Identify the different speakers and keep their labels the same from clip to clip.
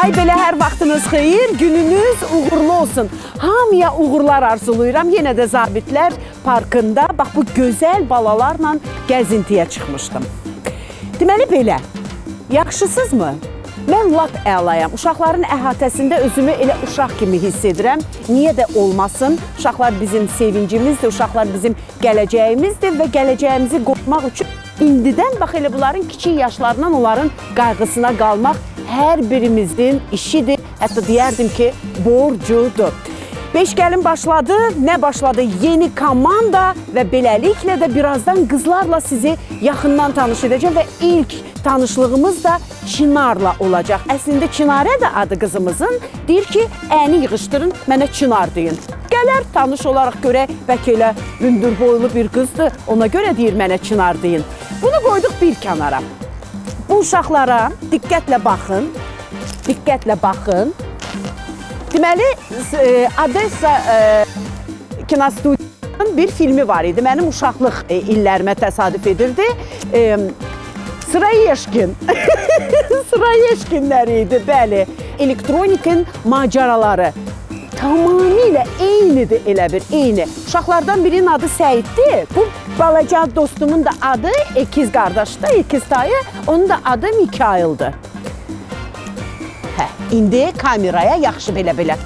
Speaker 1: Ay belə hər vaxtınız xeyir, gününüz uğurlu olsun. Hamıya uğurlar arzulayıram. Yenə də Zabitlər Parkında bax bu gözəl balalarla gəzintiyə çıxmışdım. Deməli belə, yaxşısızmı? Mən lap əlayam. Uşaqların əhatəsində özümü elə uşaq kimi hiss edirəm. Niyə də olmasın? Uşaqlar bizim sevincimizdir, uşaqlar bizim gələcəyimizdir və gələcəyimizi qorumaq üçün indidən bax elə bunların kiçik yaşlarından onların qayğısına qalmaq hər birimizin işidir. Hətta deyərdim ki, borcudur. Beş gəlin başladı. Nə başladı? Yeni komanda və beləliklə də birazdan qızlarla sizi yaxından tanış edəcəm və ilk tanışlığımız da Çınarla olacaq. Əslində Çinarə də adı qızımızın. Deyir ki, əyni yığışdırın, mənə Çınar deyin. Gələr, tanış olaraq görək, bəlkə elə hündür boylu bir qızdır. Ona görə deyir, mənə Çınar deyin. Bunu qoyduq bir kənara. Bu uşaqlara diqqətlə baxın. Diqqətlə baxın. Deməli, Odessa kinostudiyasının bir filmi var idi. Mənim uşaqlıq illərimə təsadüf edirdi. Sırayeşkin. Sırayeşkinləri idi, bəli. Elektronikin macəraları tamamilə eynidir, elə bir, eyni. Uşaqlardan birinin adı Səiddir. Bu balaca dostumun da adı ikiz qardaşdır, ikiz dayı. Onun da adı Mikaildir. Hə, indi kameraya yaxşı belə-belə.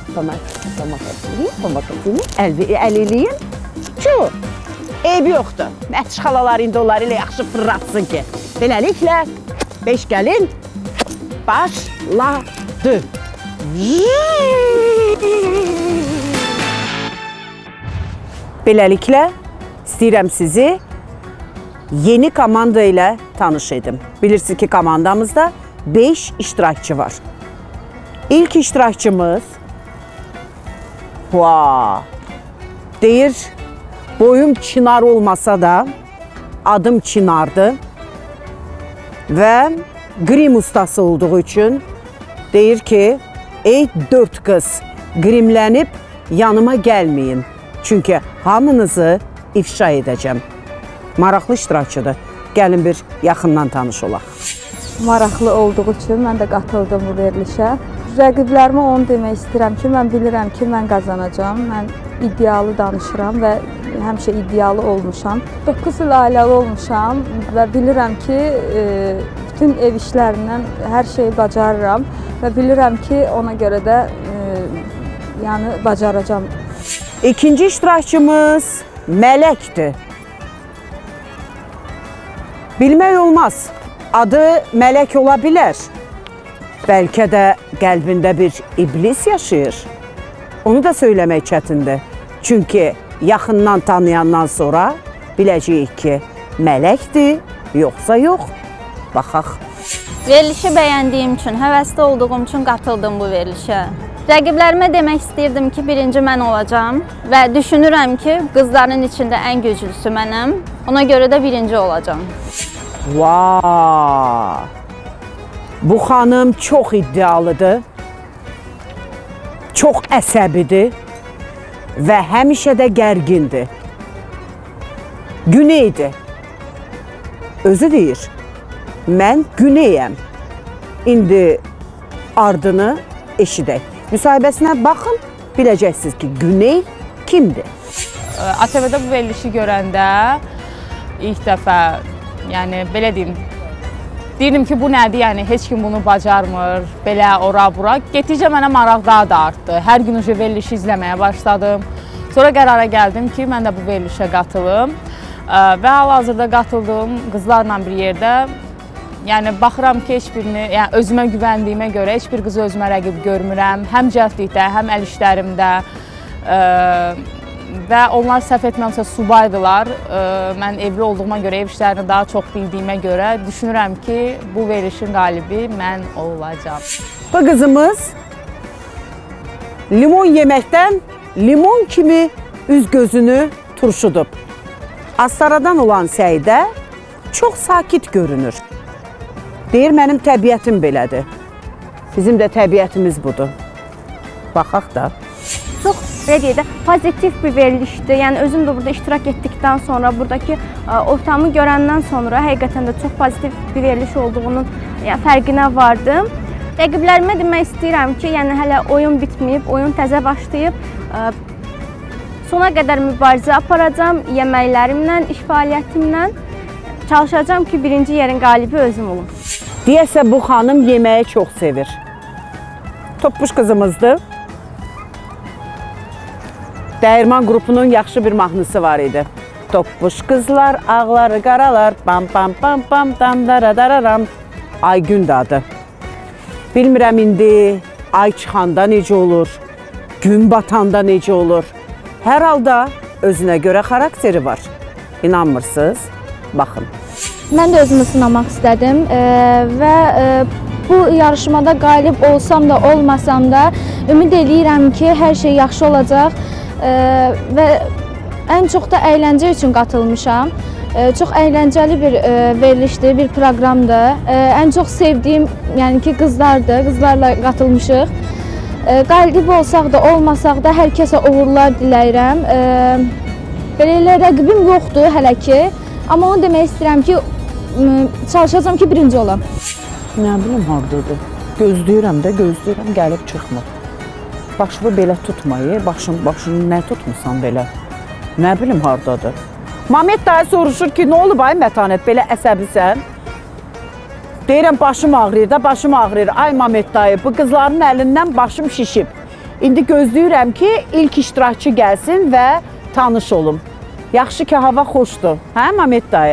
Speaker 1: Əl eləyin. Şu, eyb yoxdur. Məhç xalalar indi onları ilə yaxşı fırlatsın ki. Beləliklə, beş gəlin başladı. Beləliklə, istəyirəm sizi yeni komanda ilə tanış edim. Bilirsiniz ki, komandamızda 5 iştirakçı var. İlk iştirakçımız deyir, boyum Çınar olmasa da adım Çınardır və qrim ustası olduğu üçün deyir ki, ey 4 qız, qrimlənib yanıma gəlməyin. Çünki hamınızı ifşa edəcəm. Maraqlı iştirakçıdır. Gəlin bir yaxından tanış olaq.
Speaker 2: Maraqlı olduğu üçün mən də qatıldım bu verilişə. Rəqiblərimə onu demək istəyirəm ki, mən bilirəm ki, mən qazanacam. Mən iddialı danışıram və həmişə iddialı olmuşam. 9 il ailəli olmuşam və bilirəm ki, bütün ev işlərindən hər şeyi bacarıram və bilirəm ki, ona görə də yəni bacaracam.
Speaker 1: İkinci iştirakçımız Mələkdir. Bilmək olmaz, adı Mələk ola bilər. Bəlkə də qəlbində bir iblis yaşayır. Onu da söyləmək çətindir. Çünki yaxından tanıyandan sonra biləcəyik ki, Mələkdir, yoxsa yox. Baxaq.
Speaker 3: Verilişi bəyəndiyim üçün, həvəsli olduğum üçün qatıldım bu verilişə. Rəqiblərimə demək istəyirdim ki, birinci mən olacam və düşünürəm ki, qızların içində ən güclüsü mənəm. Ona görə də birinci olacam.
Speaker 1: Vay! Bu xanım çox iddialıdır, çox əsəbidir və həmişə də gərgindir. Güneydir. Özü deyir, mən Güneyəm. İndi ardını eşidək. Müsahibəsinə baxın, biləcəksiniz ki, Güney kimdir?
Speaker 4: ATV-də bu verilişi görəndə ilk dəfə, yəni belə deyim, deyirdim ki, bu nədir, yəni heç kim bunu bacarmır, belə ora-bura. Getdikcə mənə maraq daha da artdı. Hər gün verilişi izləməyə başladım. Sonra qərara gəldim ki, mən də bu verilişə qatılım və hal-hazırda qatıldığım qızlarla bir yerdə, yəni baxıram ki, heç birini, yəni özümə güvəndiyimə görə heç bir qızı özümə rəqib görmürəm. Həm cəldlikdə, həm əl işlərimdə və onlar səhv etməmsə subaydılar. Mən evli olduğuma görə, ev işlərini daha çox bildiyimə görə düşünürəm ki, bu verilişin qalibi mən olacağam.
Speaker 1: Bu qızımız limon yeməkdən limon kimi üz-gözünü turşudub. Astaradan olan Səidə çox sakit görünür. Deyir, mənim təbiətim belədir. Bizim də təbiətimiz budur. Baxaq da.
Speaker 5: Çox pozitiv bir verilişdir. Yəni özüm də burada iştirak etdikdən sonra, buradakı ortamı görəndən sonra həqiqətən də çox pozitiv bir veriliş olduğunun fərqinə vardım. Rəqiblərimə demək istəyirəm ki, yəni hələ oyun bitməyib, oyun təzə başlayıb. Sona qədər mübarizə aparacam, yeməklərimlə, iş fəaliyyətimlə. Çalışacağam ki, birinci yerin qalibi özüm olum.
Speaker 1: Deyəsə bu xanım yeməyi çox sevir. Toppuş qızımızdır. Dəyirman qrupunun yaxşı bir mahnısı var idi. Toppuş qızlar, ağları qaralar, bam bam bam bam dam daradararam. Aygün adı. Bilmirəm indi ay çıxanda necə olur, gün batanda necə olur. Hər halda özünə görə xarakteri var. İnanmırsınız? Baxın.
Speaker 2: Mən də özümü sınamaq istədim və bu yarışmada qalib olsam da, olmasam da ümid eləyirəm ki, hər şey yaxşı olacaq və ən çox da əyləncə üçün qatılmışam. Çox əyləncəli bir verilişdir, bir proqramdır. Ən çox sevdiyim, yəni ki, qızlardır, qızlarla qatılmışıq. Qalib olsaq da, olmasaq da hər kəsə uğurlar diləyirəm. Belə elə rəqibim yoxdur hələ ki, amma onu demək istəyirəm ki, çalışacağam ki, birinci olam.
Speaker 1: Nə bilim, haradadır? Gözləyirəm də, gözləyirəm, gəlib çıxmır. Başımı belə tutmayı, başını nə tutmursan belə? Nə bilim, haradadır? Mamet dayı soruşur ki, nə olub ay Mətanət, belə əsəbisən? Deyirəm, başım ağrıyır da, başım ağrıyır. Ay Mamet dayı, bu qızların əlindən başım şişib. İndi gözləyirəm ki, ilk iştirakçı gəlsin və tanış olum. Yaxşı ki, hava xoşdur. Hə, Mamet dayı?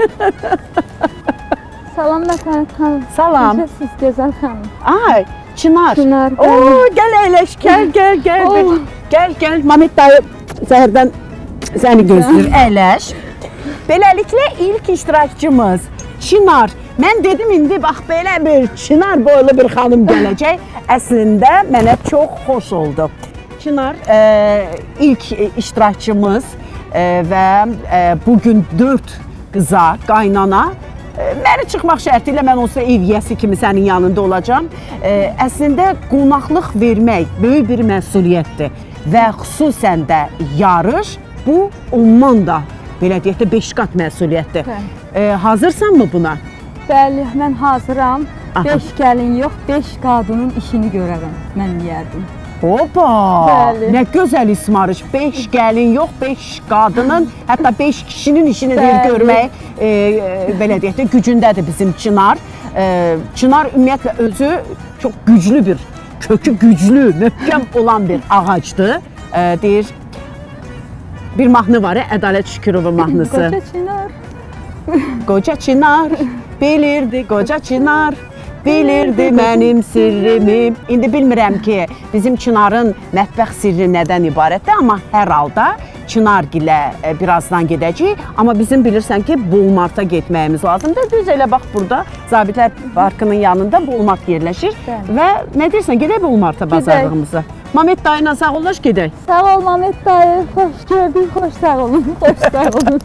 Speaker 2: Salam Mətanət xanım.
Speaker 1: Salam.
Speaker 2: Siz gözəl xanım.
Speaker 1: Ay, Çınar.
Speaker 2: Çınar.
Speaker 1: Oo, gəl əyləş, gəl. Gəl. Mamet dayı zəhərdən səni gözləyir, əyləş. Beləliklə ilk iştirakçımız Çınar. Mən dedim indi bax belə bir Çınar boylu bir xanım gələcək. Əslində mənə çox xoş oldu. Çınar ilk iştirakçımız və bugün 4 qıza, qaynana məni çıxmaq şərti ilə mən olsa ev yiyəsi kimi sənin yanında olacam. Əslində qonaqlıq vermək böyük bir məsuliyyətdir və xüsusən də yarış bu ondan da belə deyək də 5 qat məsuliyyətdir. Hazırsanmı buna?
Speaker 2: Bəli, mən hazıram. 5 gəlin yox, 5 qadının işini görərəm, mən deyərdim.
Speaker 1: Hopa!
Speaker 2: Bəli.
Speaker 1: Nə gözəl ismarış. 5 gəlin yox, 5 qadının, hətta 5 kişinin işini görmək belə deyək də gücündədir bizim Çınar. Çınar ümumiyyətlə özü çox güclü bir, kökü güclü, möhkəm olan bir ağacdır. Deyir, bir mahnı var, Ədalət Şükürova mahnısı.
Speaker 2: Qoca Çınar.
Speaker 1: Qoca Çınar, bilirdi qoca Çınar. Bilirdi mənim sirrimi. İndi bilmirəm ki, bizim Çınarın mətbəx sirri nədən ibarətdir, amma hər halda Çınargilə birazdan gedəcəyik. Amma bizim bilirsən ki, Bolmarta getməyimiz lazımdır. Düz elə bax burada Zabitlər Parkının yanında Bolmart yerləşir. Və nə deyirsən, gedək Bolmarta bazarlığımıza. Mamet dayına sağ olaş, gedək.
Speaker 2: Sağ ol Mamet dayı, xoş gördük, xoş sağ olun, xoş sağ olun.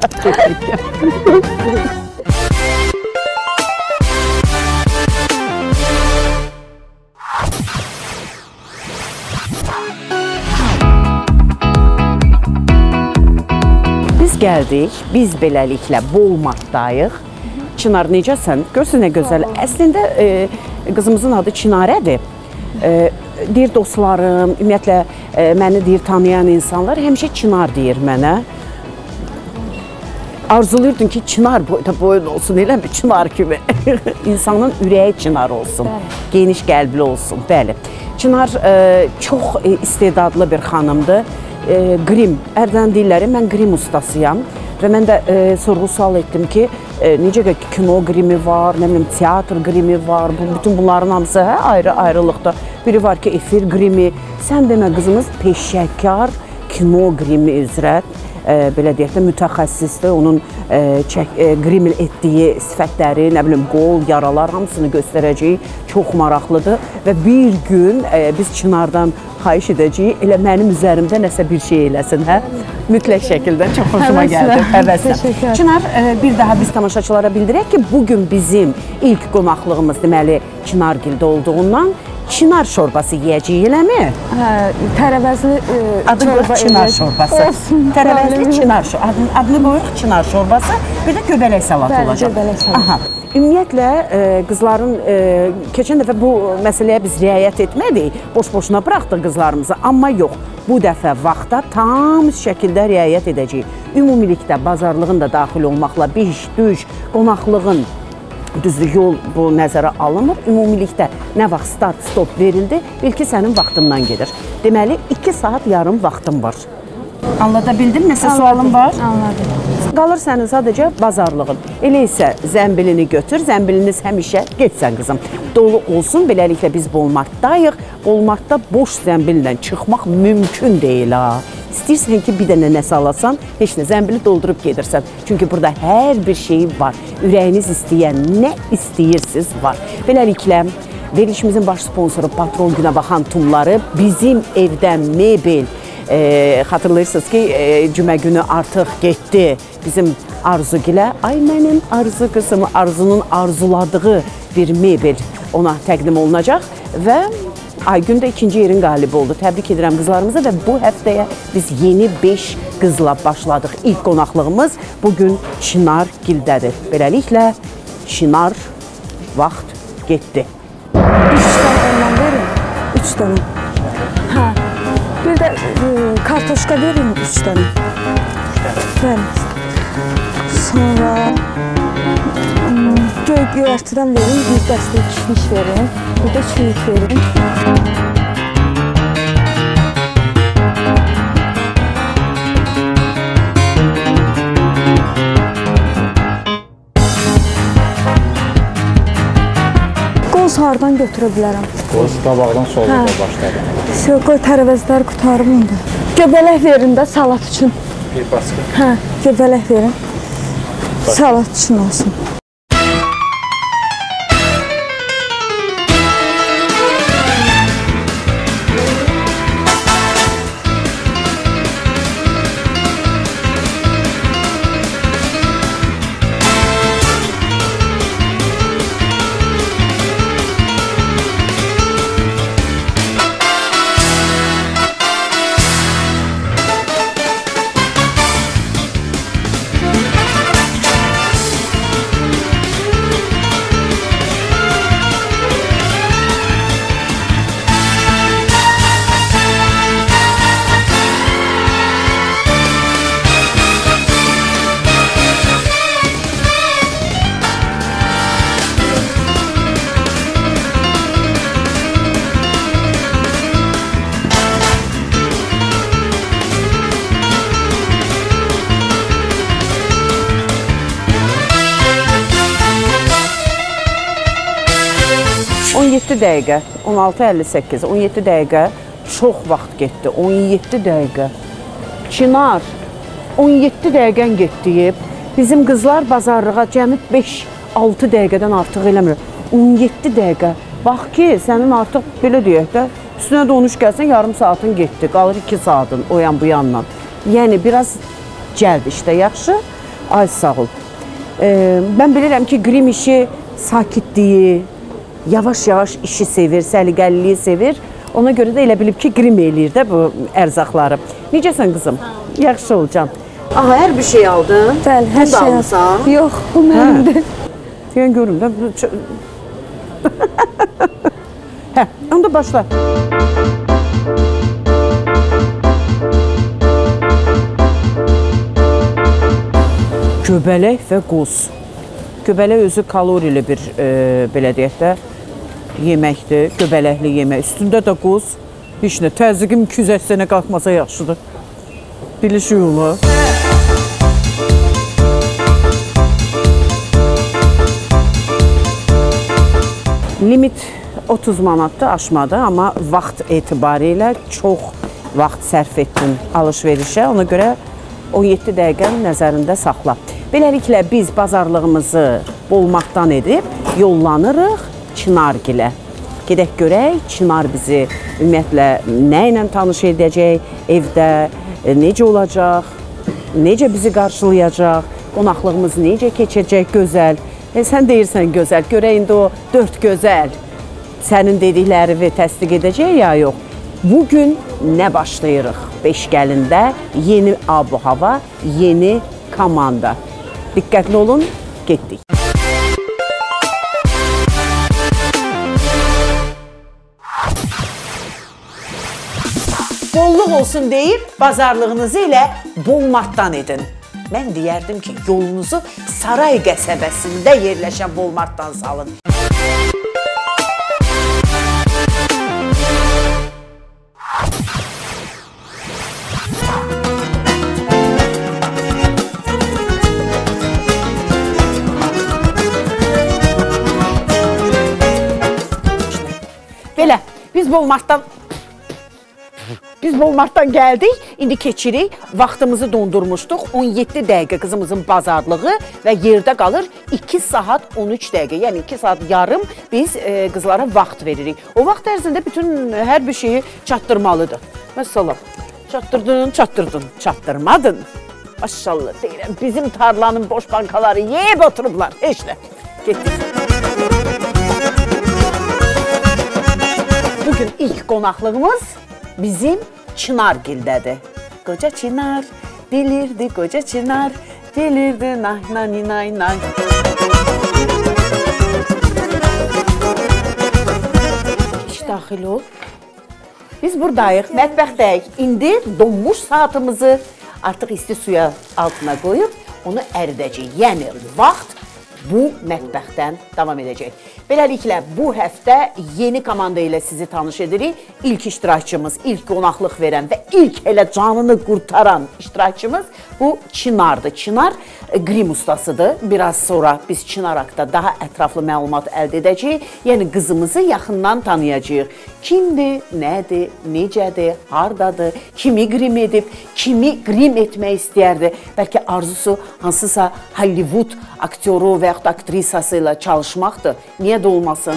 Speaker 1: Gəldik, biz beləliklə Bolmartdayıq. Çınar, necəsən? Görsən nə gözəl. Əslində qızımızın adı Çinarədir. Deyir dostlarım, ümumiyyətlə məni deyir tanıyan insanlar həmişə Çınar deyir mənə. Arzulayırdın ki, Çınar boyun olsun, eləmi? Çınar kimi. İnsanın ürəyi Çınar olsun, geniş qəlbli olsun. Bəli. Çınar çox istedadlı bir xanımdır. Qrim, Ərdən deyirlər, mən qrim ustasıyam və mən də sorğu-sual etdim ki, necə ki, kino qrimi var, nə bilim, teatr qrimi var, bütün bunların hamısı ayrı-ayrılıqda. Biri var ki, efir qrimi, sən demə qızımız peşəkar kino qrimi üzrə, belə deyək də mütəxəssisdir, onun qrim etdiyi sifətləri, nə bilim, qol, yaralar hamısını göstərəcəyik, çox maraqlıdır və bir gün biz Çınardan xahiş edəcəyik, elə mənim üzərimdə nəsə bir şey eləsin, hə? Mütləq şəkildə, çox xoşuma gəldi. Həvəslə. Çınar, bir daha biz tamaşaçılara bildirək ki, bugün bizim ilk qonaqlığımız deməli Çınargildə olduğundan Çınar şorbası yeyəcəyik, eləmi?
Speaker 2: Tərəvəzli
Speaker 1: adı qoyuq Çınar şorbası. Tərəvəzli Çınar şorbası. Adını qoyuq Çınar şorbası, bir də göbələk salatı olacaq.
Speaker 2: Göbələk salatı.
Speaker 1: Ümumiyyətlə, qızların keçən dəfə bu məsələyə biz riayət etmədik, boş-boşuna buraxdıq qızlarımızı, amma yox, bu dəfə vaxta tam şəkildə riayət edəcəyik. Ümumilikdə bazarlığın da daxil olmaqla biş, düş, qonaqlığın düzdür, yol bu nəzərə alınır. Ümumilikdə nə vaxt start, stop verildi, bil ki, sənin vaxtından gedir. Deməli, 2 saat yarım vaxtın var. Anlada bildim, nəsə sualın var?
Speaker 2: Anladım.
Speaker 1: Qalır sənin sadəcə bazarlığın. Elə isə zəmbilini götür, zəmbiliniz həmişə getsən qızım. Dolu olsun, beləliklə biz Walmartdayıq. Walmartda boş zəmbillə çıxmaq mümkün deyil ha. İstəyirsən ki, bir dənə nəsə alasan, heç nə, zəmbili doldurub gedirsən. Çünki burada hər bir şey var. Ürəyiniz istəyən, nə istəyirsiniz var. Beləliklə, verilişimizin baş sponsoru Patron Günə Baxan Tumları bizim evdən mebel. Xatırlayırsınız ki, cümə günü artıq getdi bizim Arzugilə. Ay mənim Arzu qızım, Arzunun arzuladığı bir mebel ona təqdim olunacaq və Aygün də 2-ci yerin qalibi oldu. Təbrik edirəm qızlarımıza və bu həftəyə biz yeni 5 qızla başladıq. İlk qonaqlığımız bugün Çinar Gildədir. Beləliklə, Çinar vaxt getdi.
Speaker 2: 3 dənə ondan verin, 3 dənə. Hə. Bir də kartoşka verin 3 dənə. Bəli. Sonra göyərtidən verin, bir dəstə kişniş verin, bir də çürük verin. Qoz hardan götürə bilərəm?
Speaker 6: Qoz qabaqdan solda başladı.
Speaker 2: Qoy tərəvəzlər qutarım indi. Göbələk verin də salat üçün.
Speaker 6: Bir başqa.
Speaker 2: Hə, göbələk verin. Salat üçün olsun.
Speaker 1: Dəqiqə, 16:58, 17 dəqiqə çox vaxt getdi, 17 dəqiqə. Çinar, 17 dəqiqən getdiyib, bizim qızlar bazarlığa cəmi 5-6 dəqiqədən artıq eləmir. 17 dəqiqə, bax ki, sənin artıq belə deyək də, üstünə də 13 gəlsən, yarım saatın getdi, qalır 2 saatın o yan bu yandan. Yəni, biraz cəld işdə yaxşı, ay sağ ol. Mən bilirəm ki, qrim işi sakitliyi, yavaş-yavaş işi sevir, səliqəliliyi sevir. Ona görə də elə bilib ki, qrim eləyir də bu ərzaqları. Necəsən qızım? Yaxşı olacam. Aha, hər bir şey aldın?
Speaker 2: Bəli, hər şey aldım. Yox, bu mənimdir.
Speaker 1: Deyən görüm də. Hə, onda başla. Göbələk və qoz. Göbələk özü kalorili bir, belə deyək də, yeməkdir, göbələkli yemək. Üstündə də qoz, heç nə, təzyiqim 280-ə qalxmasa yaxşıdır. Bilişik olar. Limit 30 manatdır, aşmadı, amma vaxt etibarilə çox vaxt sərf etdin alış-verişə. Ona görə 17 dəqiqə nəzərində saxla. Beləliklə, biz bazarlığımızı Walmartdan edib yollanırıq Çinargilə. Gedək görək, Çinar bizi ümumiyyətlə nə ilə tanış edəcək, evdə necə olacaq, necə bizi qarşılayacaq, qonaqlığımız necə keçəcək gözəl. Sən deyirsən gözəl, görək indi o 4 gözəl sənin dediklərini təsdiq edəcək ya yox. Bugün nə başlayırıq? Beşgəlində yeni ab-hava, yeni komanda. Diqqətli olun, getdik. bolluq olsun deyib, bazarlığınızı ilə Bolmartdan edin. Mən deyərdim ki, yolunuzu Saray qəsəbəsində yerləşən Bolmartdan salın. Belə, biz Bolmartdan gəldik, indi keçirik, vaxtımızı dondurmuşduq, 17 dəqiqə qızımızın bazarlığı və yerdə qalır 2 saat 13 dəqiqə, yəni 2 saat yarım biz qızlara vaxt veririk. O vaxt ərzində bütün hər bir şeyi çatdırmalıdır. Məsələn, çatdırdın, çatdırmadın. Maşallah deyirəm, bizim tarlanın boş bankaları yeyib oturublar, heç nə. Getdik. Bugün ilk qonaqlığımız bizim Çınargildədir. Qoca Çınar bilirdi, qoca Çınar bilirdi, nay nay nay nay. İş daxil ol. Biz buradayıq, mətbəxdəyik. İndi donmuş saatımızı artıq isti suya altına qoyub onu əridəcək. Yəni vaxt bu mətbəxdən davam edəcək. Beləliklə, bu həftə yeni komanda ilə sizi tanış edirik. İlk iştirakçımız, ilk qonaqlıq verən və ilk elə canını qurtaran iştirakçımız bu Çınardır. Çınar qrim ustasıdır. Biraz sonra biz Çınar haqqında daha ətraflı məlumat əldə edəcəyik. Yəni, qızımızı yaxından tanıyacağıq. Kimdir, nədir, necədir, hardadır, kimi qrim edib, kimi qrim etmək istəyərdi. Bəlkə arzusu hansısa Hollywood aktyoru və yaxud aktrisası ilə çalışmaqdır. Niyə də olmasın?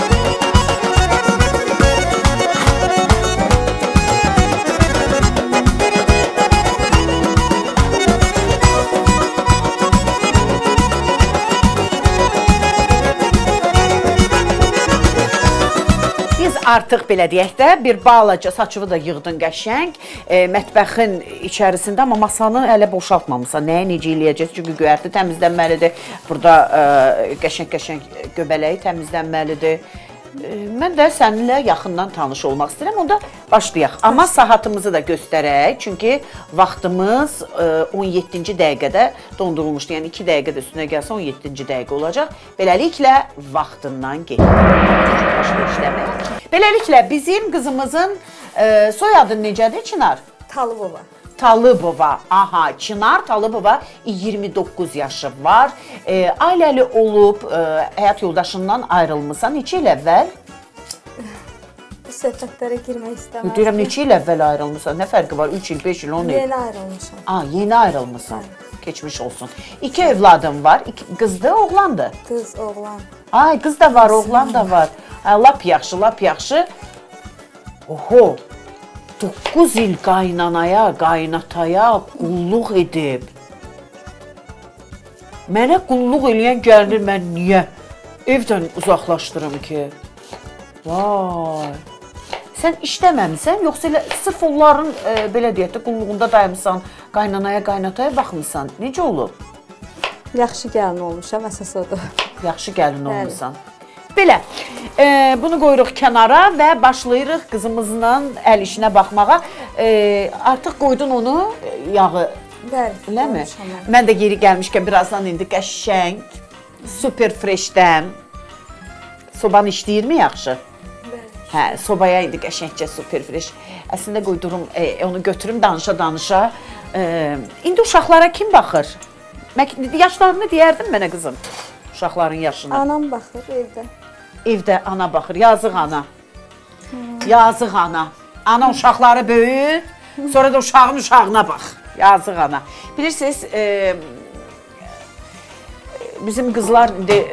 Speaker 1: Artıq belə deyək də, bir balaca saçıvı da yığdın qəşəng, mətbəxin içərisində, amma masanı hələ boşaltmamısan. Nəyə necə eləyəcəz? Çünki göyərti təmizlənməlidir. Burada qəşəng göbələyi təmizlənməlidir. Mən də səninlə yaxından tanış olmaq istəyirəm, onda başlayaq. Amma saatımızı da göstərək, çünki vaxtımız 17-ci dəqiqədə dondurulmuşdur. Yəni 2 dəqiqə də üstünə gəlsə 17-ci dəqiqə olacaq. Beləliklə, vaxtından getdik. Beləliklə, bizim qızımızın soyadı necədir, Çınar?
Speaker 2: Talıbova.
Speaker 1: Talıbova, aha, Çınar Talıbova 29 yaşı var. Ailəli olub, həyat yoldaşından ayrılmısan. Neçə il əvvəl?
Speaker 2: Bu söhbətlərə girmək istəməzdim.
Speaker 1: Deyirəm, neçə il əvvəl ayrılmısan? Nə fərqi var? 3 il, 5 il, 10 il?
Speaker 2: Yeni ayrılmışam.
Speaker 1: Yeni ayrılmışsan. Keçmiş olsun. 2 evladım var. Qızdır, oğlandır?
Speaker 2: Qız, oğlan.
Speaker 1: Ay, qız da var, oğlan da var. Lap yaxşı, lap yaxşı. Oho! 9 il qaynanaya, qaynataya qulluq edib. Mənə qulluq eləyən gəlinir, mən niyə evdən uzaqlaşdırım ki? Vay! Sən işləməmisən, yoxsa elə sırf onların, belə deyək də, qulluğunda dayanmışsan, qaynanaya, qaynataya baxmısan. Necə olub?
Speaker 2: Yaxşı gəlin olmuşam, əsas odur.
Speaker 1: Yaxşı gəlin olmuşsan. Belə, bunu qoyuruq kənara və başlayırıq qızımızla əl işinə baxmağa. Artıq qoydun onu, yağı, eləmi? Mən də yeri gəlmişkən birazdan indi qəşəng, super freshdən. Sobanı işləyirmi yaxşı? Hə, sobaya indi qəşəngcə super fresh. Əslində qoydurum, onu götürüm danışa-danışa. İndi uşaqlara kim baxır? Yaşlarını deyərdim mənə qızım, uşaqların yaşını.
Speaker 2: Anam baxır evdə.
Speaker 1: Evdə ana baxır, yazıq ana. Yazıq ana. Ana uşaqları böyür, sonra da uşağın uşağına bax. Yazıq ana. Bilirsiniz, bizim qızlar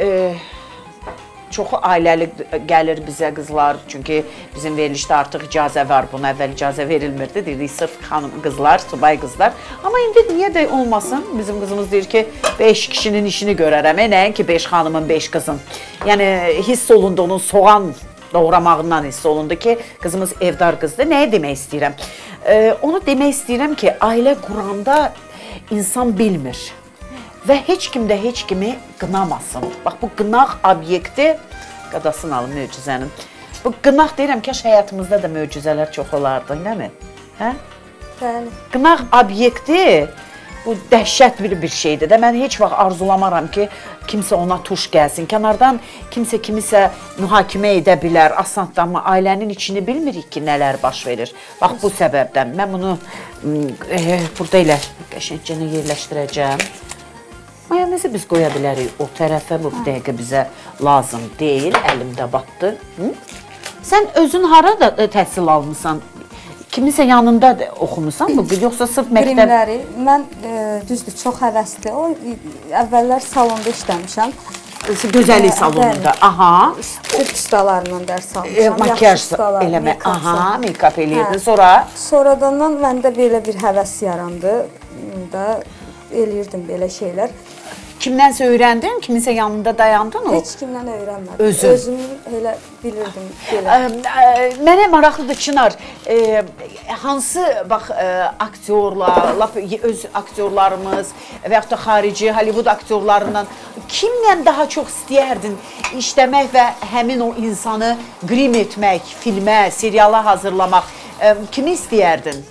Speaker 1: çoxu ailəli gəlir bizə qızlar. Çünki bizim verilişdə artıq icazə var. Buna əvvəl icazə verilmirdi. Deyirik, sırf xanım qızlar, subay qızlar. Amma indi niyə də olmasın? Bizim qızımız deyir ki, 5 kişinin işini görərəm. Nəyin ki, 5 xanımın, 5 qızın. Yəni, hiss olundu onun soğan doğramağından hiss olundu ki, qızımız evdar qızdır. Nəyə demək istəyirəm? Onu demək istəyirəm ki, ailə quranda insan bilmir. Və heç kim də heç kimi qınamasın. Bax, bu qınaq obyekti, qadasını alın möcüzənin. Bu qınaq deyirəm ki, həyatımızda da möcüzələr çox olardı, nəmi? Hə?
Speaker 2: Bəli.
Speaker 1: Qınaq obyekti bu dəhşət bir şeydir də. Mən heç vaxt arzulamaram ki, kimsə ona tuş gəlsin. Kənardan kimsə kimisə mühakimə edə bilər. Aslında amma ailənin içini bilmirik ki, nələr baş verir. Bax bu səbəbdən mən bunu burada elə qəşəngcə yerləşdirəcəm. Mayonezi biz qoya bilərik o tərəfə, bu dəqiqə bizə lazım deyil. Əlimdə batdı. Sən özün harada təhsil almısan? Kiminsə yanında oxumusan bu, yoxsa sırf məktəb?
Speaker 2: Qrimləri, mən düzdür, çox həvəsli. O, əvvəllər salonda işləmişəm.
Speaker 1: Gözəllik salonunda, aha.
Speaker 2: Türk ustalarından dərs almışam.
Speaker 1: Makyaj eləmə, aha, make-up eləyirdin, sonra?
Speaker 2: Sonradan məndə belə bir həvəs yarandı da eləyirdim belə şeylər.
Speaker 1: Kimdənsə öyrəndin, kiminsə yanında dayandın o?
Speaker 2: Heç kimdən öyrənmədim.
Speaker 1: Özüm
Speaker 2: elə bilirdim belə.
Speaker 1: Mənə maraqlıdır Çınar, hansı bax aktyorlar, öz aktyorlarımız və yaxud da xarici Hollywood aktyorlarından kimlə daha çox istəyərdin işləmək və həmin o insanı qrim etmək, filmə, seriala hazırlamaq, kimi istəyərdin?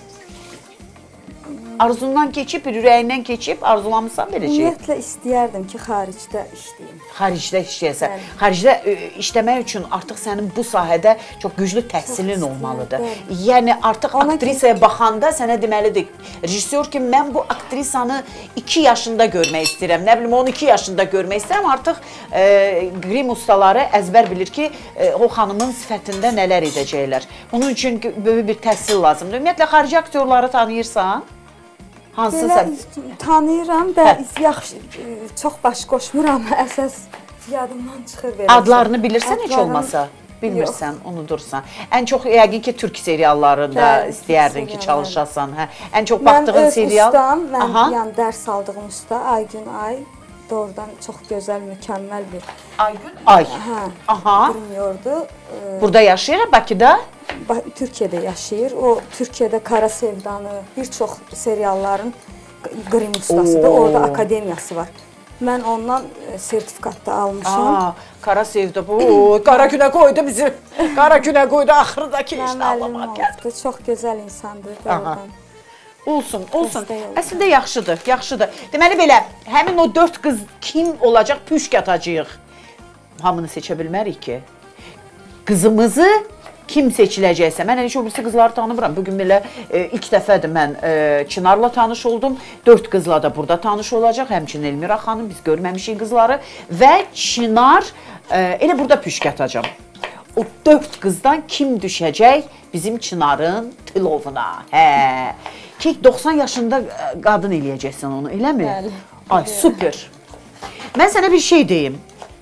Speaker 1: Arzundan keçib, ürəyindən keçib, arzulamısan belə şey?
Speaker 2: Ümumiyyətlə istəyərdim ki, xaricdə işləyim.
Speaker 1: Xaricdə işləyəsən. Xaricdə işləmək üçün artıq sənin bu sahədə çox güclü təhsilin olmalıdır. Yəni artıq aktrisaya baxanda sənə deməlidir, rejissor ki, mən bu aktrisanı 2 yaşında görmək istəyirəm, nə bilim 12 yaşında görmək istəyirəm, artıq qrim ustaları əzbər bilir ki, o xanımın sifətində nələr edəcəklər. Bunun üçün böyük bir təhsil lazımdır. Ümumiyyətlə, xarici aktyorları tanıyırsan? Hansısa?
Speaker 2: Tanıyıram da yaxşı, çox baş qoşmuram, əsas yadımdan çıxır belə.
Speaker 1: Adlarını bilirsən heç olmasa? Bilmirsən, unudursan. Ən çox yəqin ki, türk seriallarında istəyərdin ki, çalışasan. Ən çox baxdığın serial?
Speaker 2: Mən öz ustam, mən dərs aldığım usta Aygün Ay, doğrudan çox gözəl, mükəmməl bir.
Speaker 1: Aygün Ay?
Speaker 2: Hə, qrimyordu.
Speaker 1: Burada yaşayır, Bakıda?
Speaker 2: Türkiyədə yaşayır. O, Türkiyədə Kara Sevdanı, bir çox serialların qrim ustasıdır. Orada akademiyası var. Mən ondan sertifikat da almışam.
Speaker 1: Kara Sevda, qara günə qoydu bizi. Qara günə qoydu, axırdakı işlə almaq gəldi.
Speaker 2: Çox gözəl insandır.
Speaker 1: Olsun, olsun. Əslində yaxşıdır, yaxşıdır. Deməli belə, həmin o 4 qız kim olacaq, püşk atacağıq. Hamını seçə bilmərik ki. Qızımızı kim seçiləcəksə, mən heç o birisi qızları tanımıram. Bugün belə ilk dəfədir mən Çınarla tanış oldum. 4 qızla da burada tanış olacaq. Həmçinin Elmira xanım, biz görməmişik qızları. Və Çınar, elə burada püşk atacam. O 4 qızdan kim düşəcək bizim Çınarın tilovuna? Ki 90 yaşında qadın eləyəcəksən onu, eləmi?
Speaker 2: Bəli.
Speaker 1: Ay, super. Mən sənə bir şey deyim.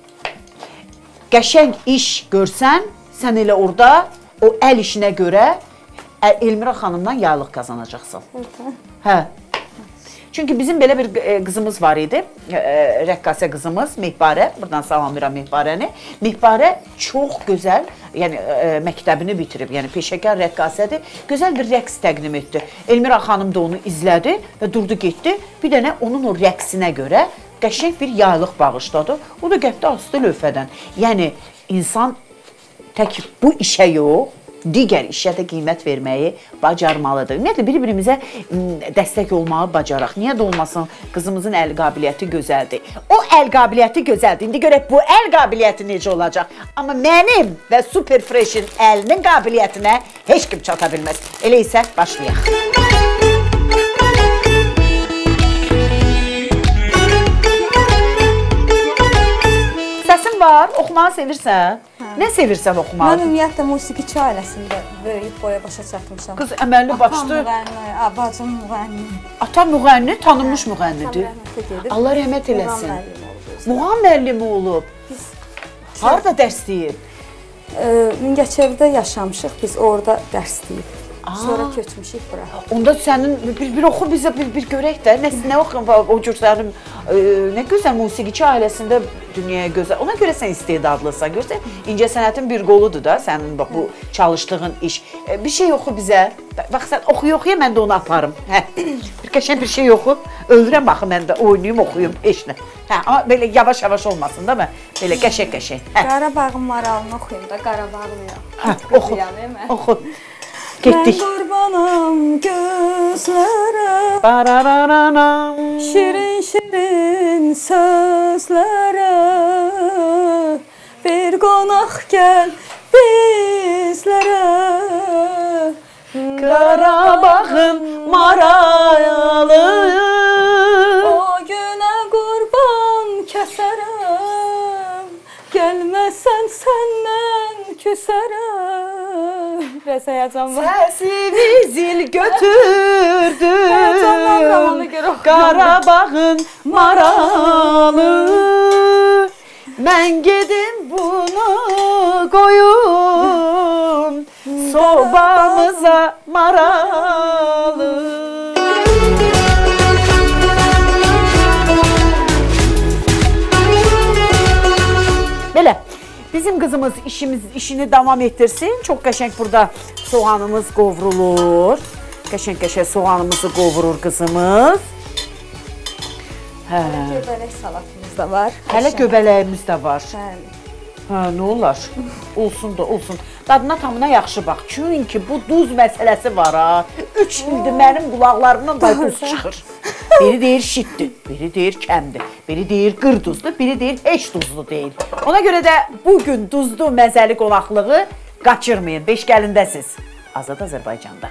Speaker 1: Qəşəng iş görsən, sən elə orada o əl işinə görə Elmira xanımdan yaylıq qazanacaqsan. Hə. Çünki bizim belə bir qızımız var idi, rəqqasə qızımız Mehbarə, buradan salamlayıram Mehbarəni. Mehbarə çox gözəl, yəni məktəbini bitirib, yəni peşəkar rəqqasədir, gözəl bir rəqs təqdim etdi. Elmira xanım da onu izlədi və durdu getdi, bir dənə onun o rəqsinə görə qəşəng bir yaylıq bağışladı. O da getdi asdı lövhədən. Yəni insan tək bu işə yox, digər işə də qiymət verməyi bacarmalıdır. Ümumiyyətlə, bir-birimizə dəstək olmağı bacaraq. Niyə də olmasın, qızımızın əl qabiliyyəti gözəldir. O əl qabiliyyəti gözəldir. İndi görək bu əl qabiliyyəti necə olacaq. Amma mənim və Super Fresh'in əlinin qabiliyyətinə heç kim çata bilməz. Elə isə başlayaq. Səsin var, oxumağı sevirsən? Nə sevirsən oxumağı?
Speaker 2: Mən ümumiyyətlə musiqiçi ailəsində böyüyüb boya başa çatmışam.
Speaker 1: Qız əməlli başlı.
Speaker 2: Atam müğənni, bacım müğənni.
Speaker 1: Ata müğənni, tanınmış müğənnidir. Allah rəhmət eləsin. Muğam müəllimi olub. Harada dərs deyib?
Speaker 2: Mingəçevirdə yaşamışıq, biz orada dərs deyib. Sonra köçmüşük bura.
Speaker 1: Onda sənin bir oxu bizə bir görək də. Nə oxuyum o cür sənin nə gözəl musiqiçi ailəsində dünyaya gözəl. Ona görə sən istedadlısan. Görsən, incəsənətin bir qoludur da sənin bu çalışdığın iş. Bir şey oxu bizə. Bax sən oxuya mən də onu aparım. Hə. Bir qəşəng bir şey oxu. Ölürəm baxı mən də oynayım, oxuyum heç nə. Hə, amma belə yavaş-yavaş olmasın da mən. Belə qəşəng-qəşəng.
Speaker 2: Qarabağın maralını oxuyum da, Qarabağlıyam.
Speaker 1: Hə, oxu. Oxu. Getdik.
Speaker 2: Mən qurbanam gözlərə,
Speaker 1: Barararanam.
Speaker 2: şirin sözlərə. Bir qonaq gəl bizlərə.
Speaker 1: Qarabağın maralı.
Speaker 2: O günə qurban kəsərəm, gəlməsən səndən küsərəm. Biraz həyəcan var.
Speaker 1: Səsini zil götürdü.
Speaker 2: Həyəcandan zamanı görə oxuyuram.
Speaker 1: Qarabağın maralı. Mən gedim bunu qoyum sobamıza maralı. Belə, bizim qızımız işini davam etdirsin. Çox qəşəng burada soğanımız qovrulur. Qəşəng soğanımızı qovurur qızımız.
Speaker 2: Göbələk salatımız da var.
Speaker 1: Hələ göbələyimiz də var.
Speaker 2: Bəli.
Speaker 1: Hə, nə olar? Olsun da, olsun. Dadına tamına yaxşı bax. Çünki bu duz məsələsi var ha. 3 ildir mənim qulaqlarımdan da duz çıxır. Biri deyir şitdir, biri deyir kəmdir, biri deyir qır duzdur, biri deyir heç duzlu deyil. Ona görə də bugün duzlu məzəli qonaqlığı qaçırmayın. Beş gəlindəsiz. Azad Azərbaycanda.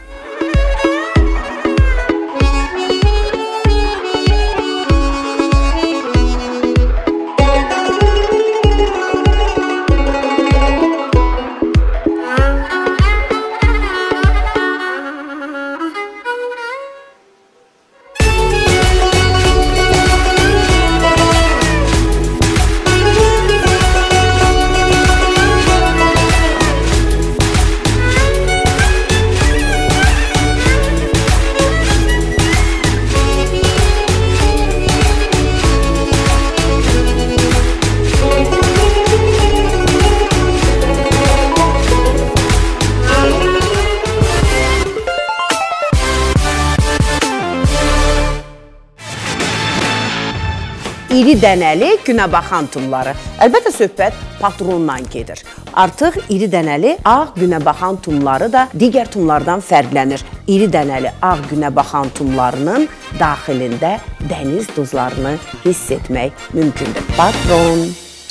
Speaker 1: İri dənəli günəbaxan tumları. Əlbəttə söhbət patrondan gedir. Artıq iri dənəli ağ günəbaxan tumları da digər tumlardan fərqlənir. İri dənəli ağ günəbaxan tumlarının daxilində dəniz duzlarını hiss etmək mümkündür. Patron.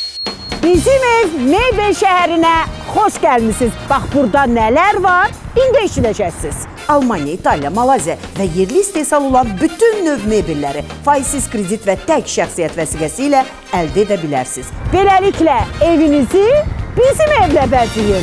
Speaker 1: Bizim ev Meybel şəhərinə xoş gəlmisiniz. Bax, burada nələr var, indi eşidəcəksiniz. Almaniya, İtaliya, Malaziya və yerli istehsal olan bütün növ mebelləri faizsiz kredit və tək şəxsiyyət vəsiqəsi ilə əldə edə bilərsiniz. Beləliklə, evinizi bizim evlə bəzəyin.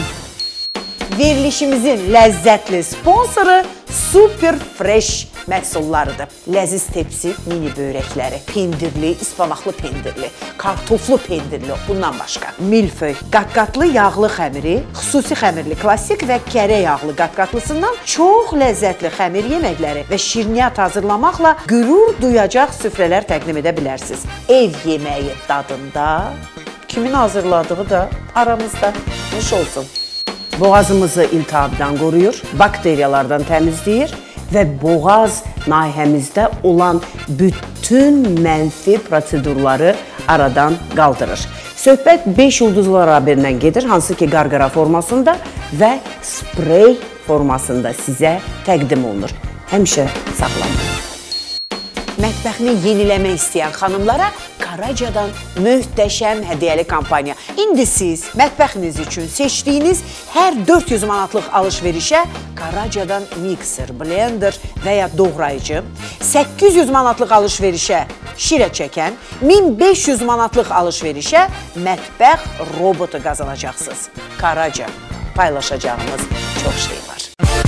Speaker 1: Verilişimizin ləzzətli sponsoru Super Fresh məhsullarıdır. Ləziz tepsi mini börəkləri, pendirli, ispanaqlı pendirli, kartoflu pendirli, bundan başqa. Milföy, qat-qatlı yağlı xəmiri, xüsusi xəmirli klassik və kərə yağlı qat-qatlısından çox ləzzətli xəmir yeməkləri və şirniyyat hazırlamaqla qürur duyacaq süfrələr təqdim edə bilərsiniz. Ev yeməyi dadında, kimin hazırladığı da aramızda. Nuş olsun. Boğazımızı iltihabdan qoruyur, bakteriyalardan təmizləyir və boğaz nahiyəmizdə olan bütün mənfi prosedurları aradan qaldırır. Söhbət 5 ulduzlu rabirdən gedir, hansı ki qarqara formasında və sprey formasında sizə təqdim olunur. Həmişə sağlam. Mətbəxini yeniləmək istəyən xanımlara Karacadan möhtəşəm hədiyyəli kampaniya. İndi siz mətbəxiniz üçün seçdiyiniz hər 400 manatlıq alış-verişə Karacadan mikser, blender və ya doğrayıcı, 800 manatlıq alış-verişə şirə çəkən, 1500 manatlıq alış-verişə mətbəx robotu qazanacaqsınız. Karaca, paylaşacağımız çox şey var.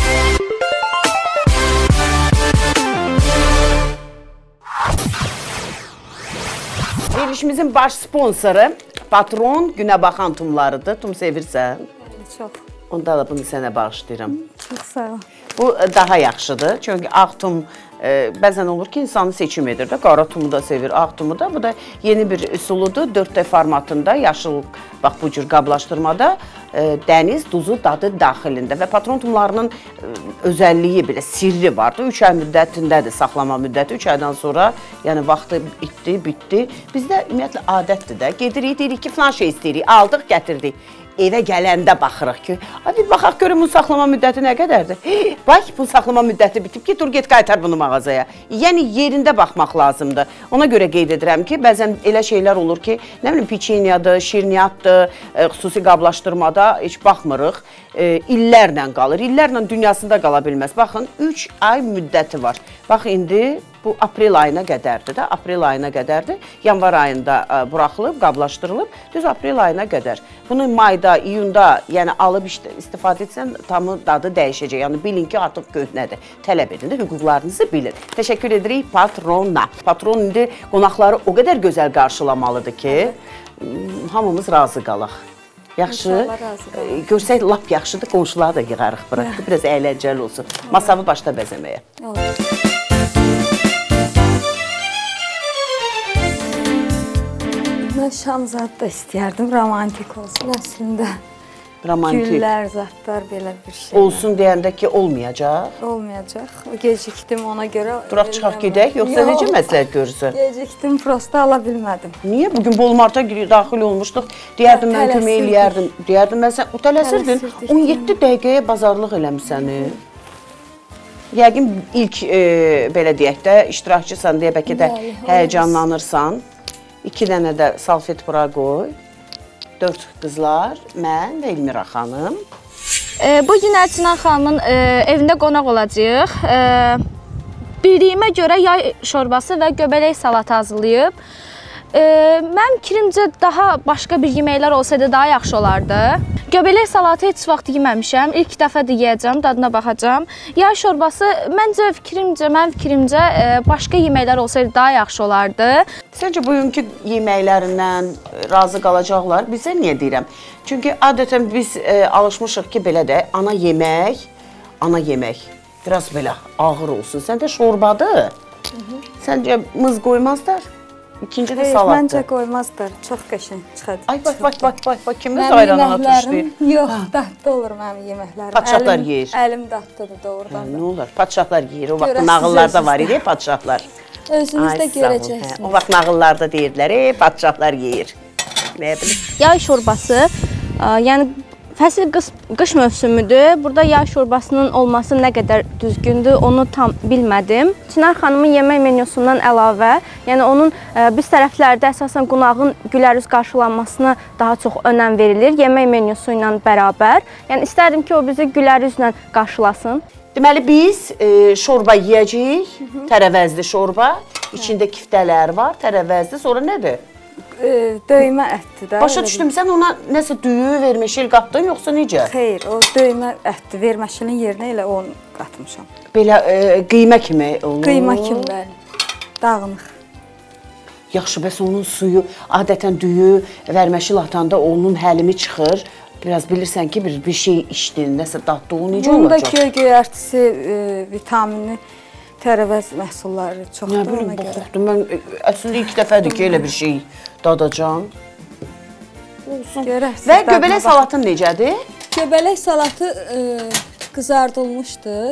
Speaker 1: Verilişimizin baş sponsoru Patron Günəbaxan tumlarıdır. Tum sevirsən?
Speaker 2: Çox.
Speaker 1: Onda da bunu sənə bağışlayıram.
Speaker 2: Çox sağ ol.
Speaker 1: Bu daha yaxşıdır. Çünki ağ tum bəzən olur ki, insanı seçim edir də. Qara tumu da sevir, ağ tumu da. Bu da yeni bir üsuludur. 4D formatında, yaşıl bax bu cür qablaşdırmada dəniz duzu dadı daxilində və patron tumlarının özəlliyi belə sirri vardı. 3 ay müddətindədir saxlama müddəti. 3 aydan sonra, yəni vaxtı bitdi. Bizdə ümumiyyətlə adətdir də. Gedirik, deyirik ki, filan şey istəyirik, aldıq, gətirdik. evə gələndə baxırıq ki, bir baxaq görüm bu saxlama müddəti nə qədərdir? Bax, bu saxlama müddəti bitib ki, dur get qaytar bunu mağazaya. Yəni yerində baxmaq lazımdır. Ona görə qeyd edirəm ki, bəzən elə şeylər olur ki, nə bilim piçenyadır, şirniyyatdır, xüsusi qablaşdırmada heç baxmırıq. İllərlə qalır. İllərlə dünyasında qala bilməz. Baxın, 3 ay müddəti var. Bax, indi bu aprel ayına qədərdir də. Aprel ayına qədərdir. Yanvar ayında buraxılıb, qablaşdırılıb. Düz aprel ayına qədər. Bunu mayda, iyunda, yəni alıb istifadə etsən, tamı dadı dəyişəcək. Yəni bilin ki, artıq köhnədir. Tələb edin də, hüquqlarınızı bilin. Təşəkkür edirik patrona. Patron indi qonaqları o qədər gözəl qarşılamalıdır ki, hamımız razı qalaq. Yaxşı, görsək lap yaxşıdır, qonşuları da yığarıq bura. Biraz əyləncəli olsun. Masamı başda bəzəməyə.
Speaker 2: Mən şam zad da istəyərdim, romantik olsun əslində.
Speaker 1: Romantik.
Speaker 2: Güllər, zadlar, belə bir şey.
Speaker 1: Olsun deyəndə ki, olmayacaq.
Speaker 2: Olmayacaq. Gecikdim ona görə.
Speaker 1: Duraq çıxaq gedək, yoxsa necə məsləhət görürsən?
Speaker 2: Gecikdim, prosta ala bilmədim.
Speaker 1: Niyə? Bugün Bolmarta daxil olmuşduq. Deyərdim, mən kömək eləyərdim. Deyərdim, mən sən tələsirdin. 17 dəqiqəyə bazarlıq eləmisəni. Yəqin ilk, belə deyək də, iştirakçısan deyə bəlkə də həyəcanlanırsan. 2 dənə də salfet bura qoy. 4 qızlar, mən və Elmira xanım.
Speaker 5: Bugün Əlçinan xanımın evində qonaq olacağıq. Bildiyimə görə yay şorbası və göbələk salatı hazırlayıb. Mənim fikrimcə daha başqa bir yeməklər olsaydı daha yaxşı olardı. Göbələk salatı heç vaxt yeməmişəm. İlk dəfədir yeyəcəm, dadına baxacam. Yay şorbası mənim fikrimcə başqa yeməklər olsaydı daha yaxşı olardı.
Speaker 1: Səncə bugünkü yeməklərindən razı qalacaqlar? Bizə niyə deyirəm? Çünki adətən biz alışmışıq ki, belə də ana yemək biraz belə ağır olsun. Səncə şorbadır? Səncə mız qoymazlar? İkinci də salatdır.
Speaker 2: Məncə qoymazlar, çox qəşəng çıxadı.
Speaker 1: Ay, bax, kimiz ayranına tuşlayır?
Speaker 2: Yox, dadlı olur mənim yeməklərim.
Speaker 1: Padşahlar yeyir.
Speaker 2: Əlim dadlıdır, doğrudan da.
Speaker 1: Nə olar? Padşahlar yeyir. O vaxt nağıllarda var idi, padşahlar.
Speaker 2: Özünüz də görəcəksiniz.
Speaker 1: O vaxt nağıllarda deyirdilər, padşahlar yeyir. Nə bilim?
Speaker 5: Yay şorbası, yəni fəsil qış mövsümüdür. Burada yay şorbasının olması nə qədər düzgündür, onu tam bilmədim. Çinar xanımın yemək menyusundan əlavə, yəni onun biz tərəflərdə əsasən qonağın gülərüz qarşılanmasına daha çox önəm verilir, yemək menyusu ilə bərabər. Yəni istərdim ki, o bizi gülərüzlə qarşılasın.
Speaker 1: Deməli, biz şorba yeyəcəyik, tərəvəzli şorba, içində kiftələr var, tərəvəzli, sonra nədir?
Speaker 2: Döymə ətdir də.
Speaker 1: Başa düşdüm, sən ona nəsə düyü, verməşil qatdın, yoxsa necə?
Speaker 2: Xeyr, o döymə ətdir, verməşilin yerinə elə onu qatmışam.
Speaker 1: Belə qiymə kimi olur?
Speaker 2: Qiymə kimi, bəli, dağınıq.
Speaker 1: Yaxşı, bəs onun suyu, adətən düyü, verməşil atanda onun həlimi çıxır. Biraz bilirsən ki, bir şey içdin, nəsə daddı, o necə olacaq?
Speaker 2: Bunda göyərtisi, vitamini, tərəvəz məhsulları çoxdur ona görə.
Speaker 1: Nə bilim, baxıqdır, mən əslində ilk dəfədir ki, elə bir şey dadacam. Olsun. Və göbələk salatın necədir?
Speaker 2: Göbələk salatı qızardılmışdır.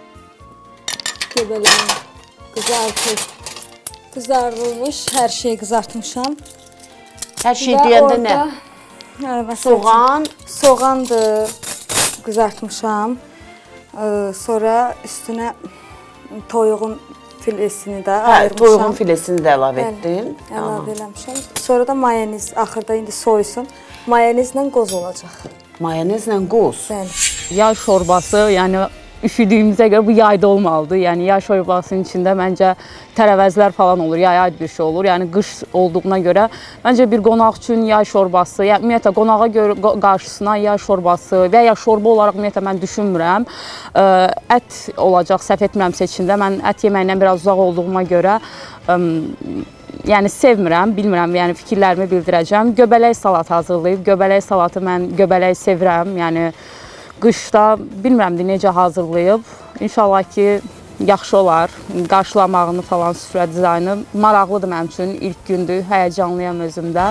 Speaker 2: Göbələyin qızardılmış, hər şeyi qızartmışam.
Speaker 1: Hər şey deyəndə nə? Soğan?
Speaker 2: Soğandır, qızartmışam. Sonra üstünə toyuğun filesini də ayırmışam.
Speaker 1: Toyuğun filesini də əlavə etdin.
Speaker 2: Əlavə eləmişəm. Sonra da mayonez, axırda indi soysun. Mayonezlə qoz olacaq.
Speaker 1: Mayonezlə qoz?
Speaker 2: Bəli.
Speaker 4: Yay şorbası, yəni üşüdüyümüzə görə bu yayda olmalıdır. Yəni yay şorbasının içində məncə tərəvəzlər falan olur, yay bir şey olur. Yəni qış olduğuna görə məncə bir qonaq üçün yay şorbası, yəni ümumiyyətlə qonağa görə qarşısına yay şorbası və ya şorba olaraq ümumiyyətlə mən düşünmürəm. Ət olacaq, səhv etmirəmsə içində. Mən ət yeməyindən biraz uzaq olduğuma görə yəni sevmirəm, bilmirəm, yəni fikirlərimi bildirəcəm. Göbələk salatı hazırlayıb, göbələk salatı mən göbələk sevirəm, yəni qışda bilmirəm də necə hazırlayıb. İnşallah ki, yaxşı olar. Qarşılamağını falan, süfrə dizaynı maraqlıdır mənim üçün. İlk gündür, həyəcanlıyam özümdə.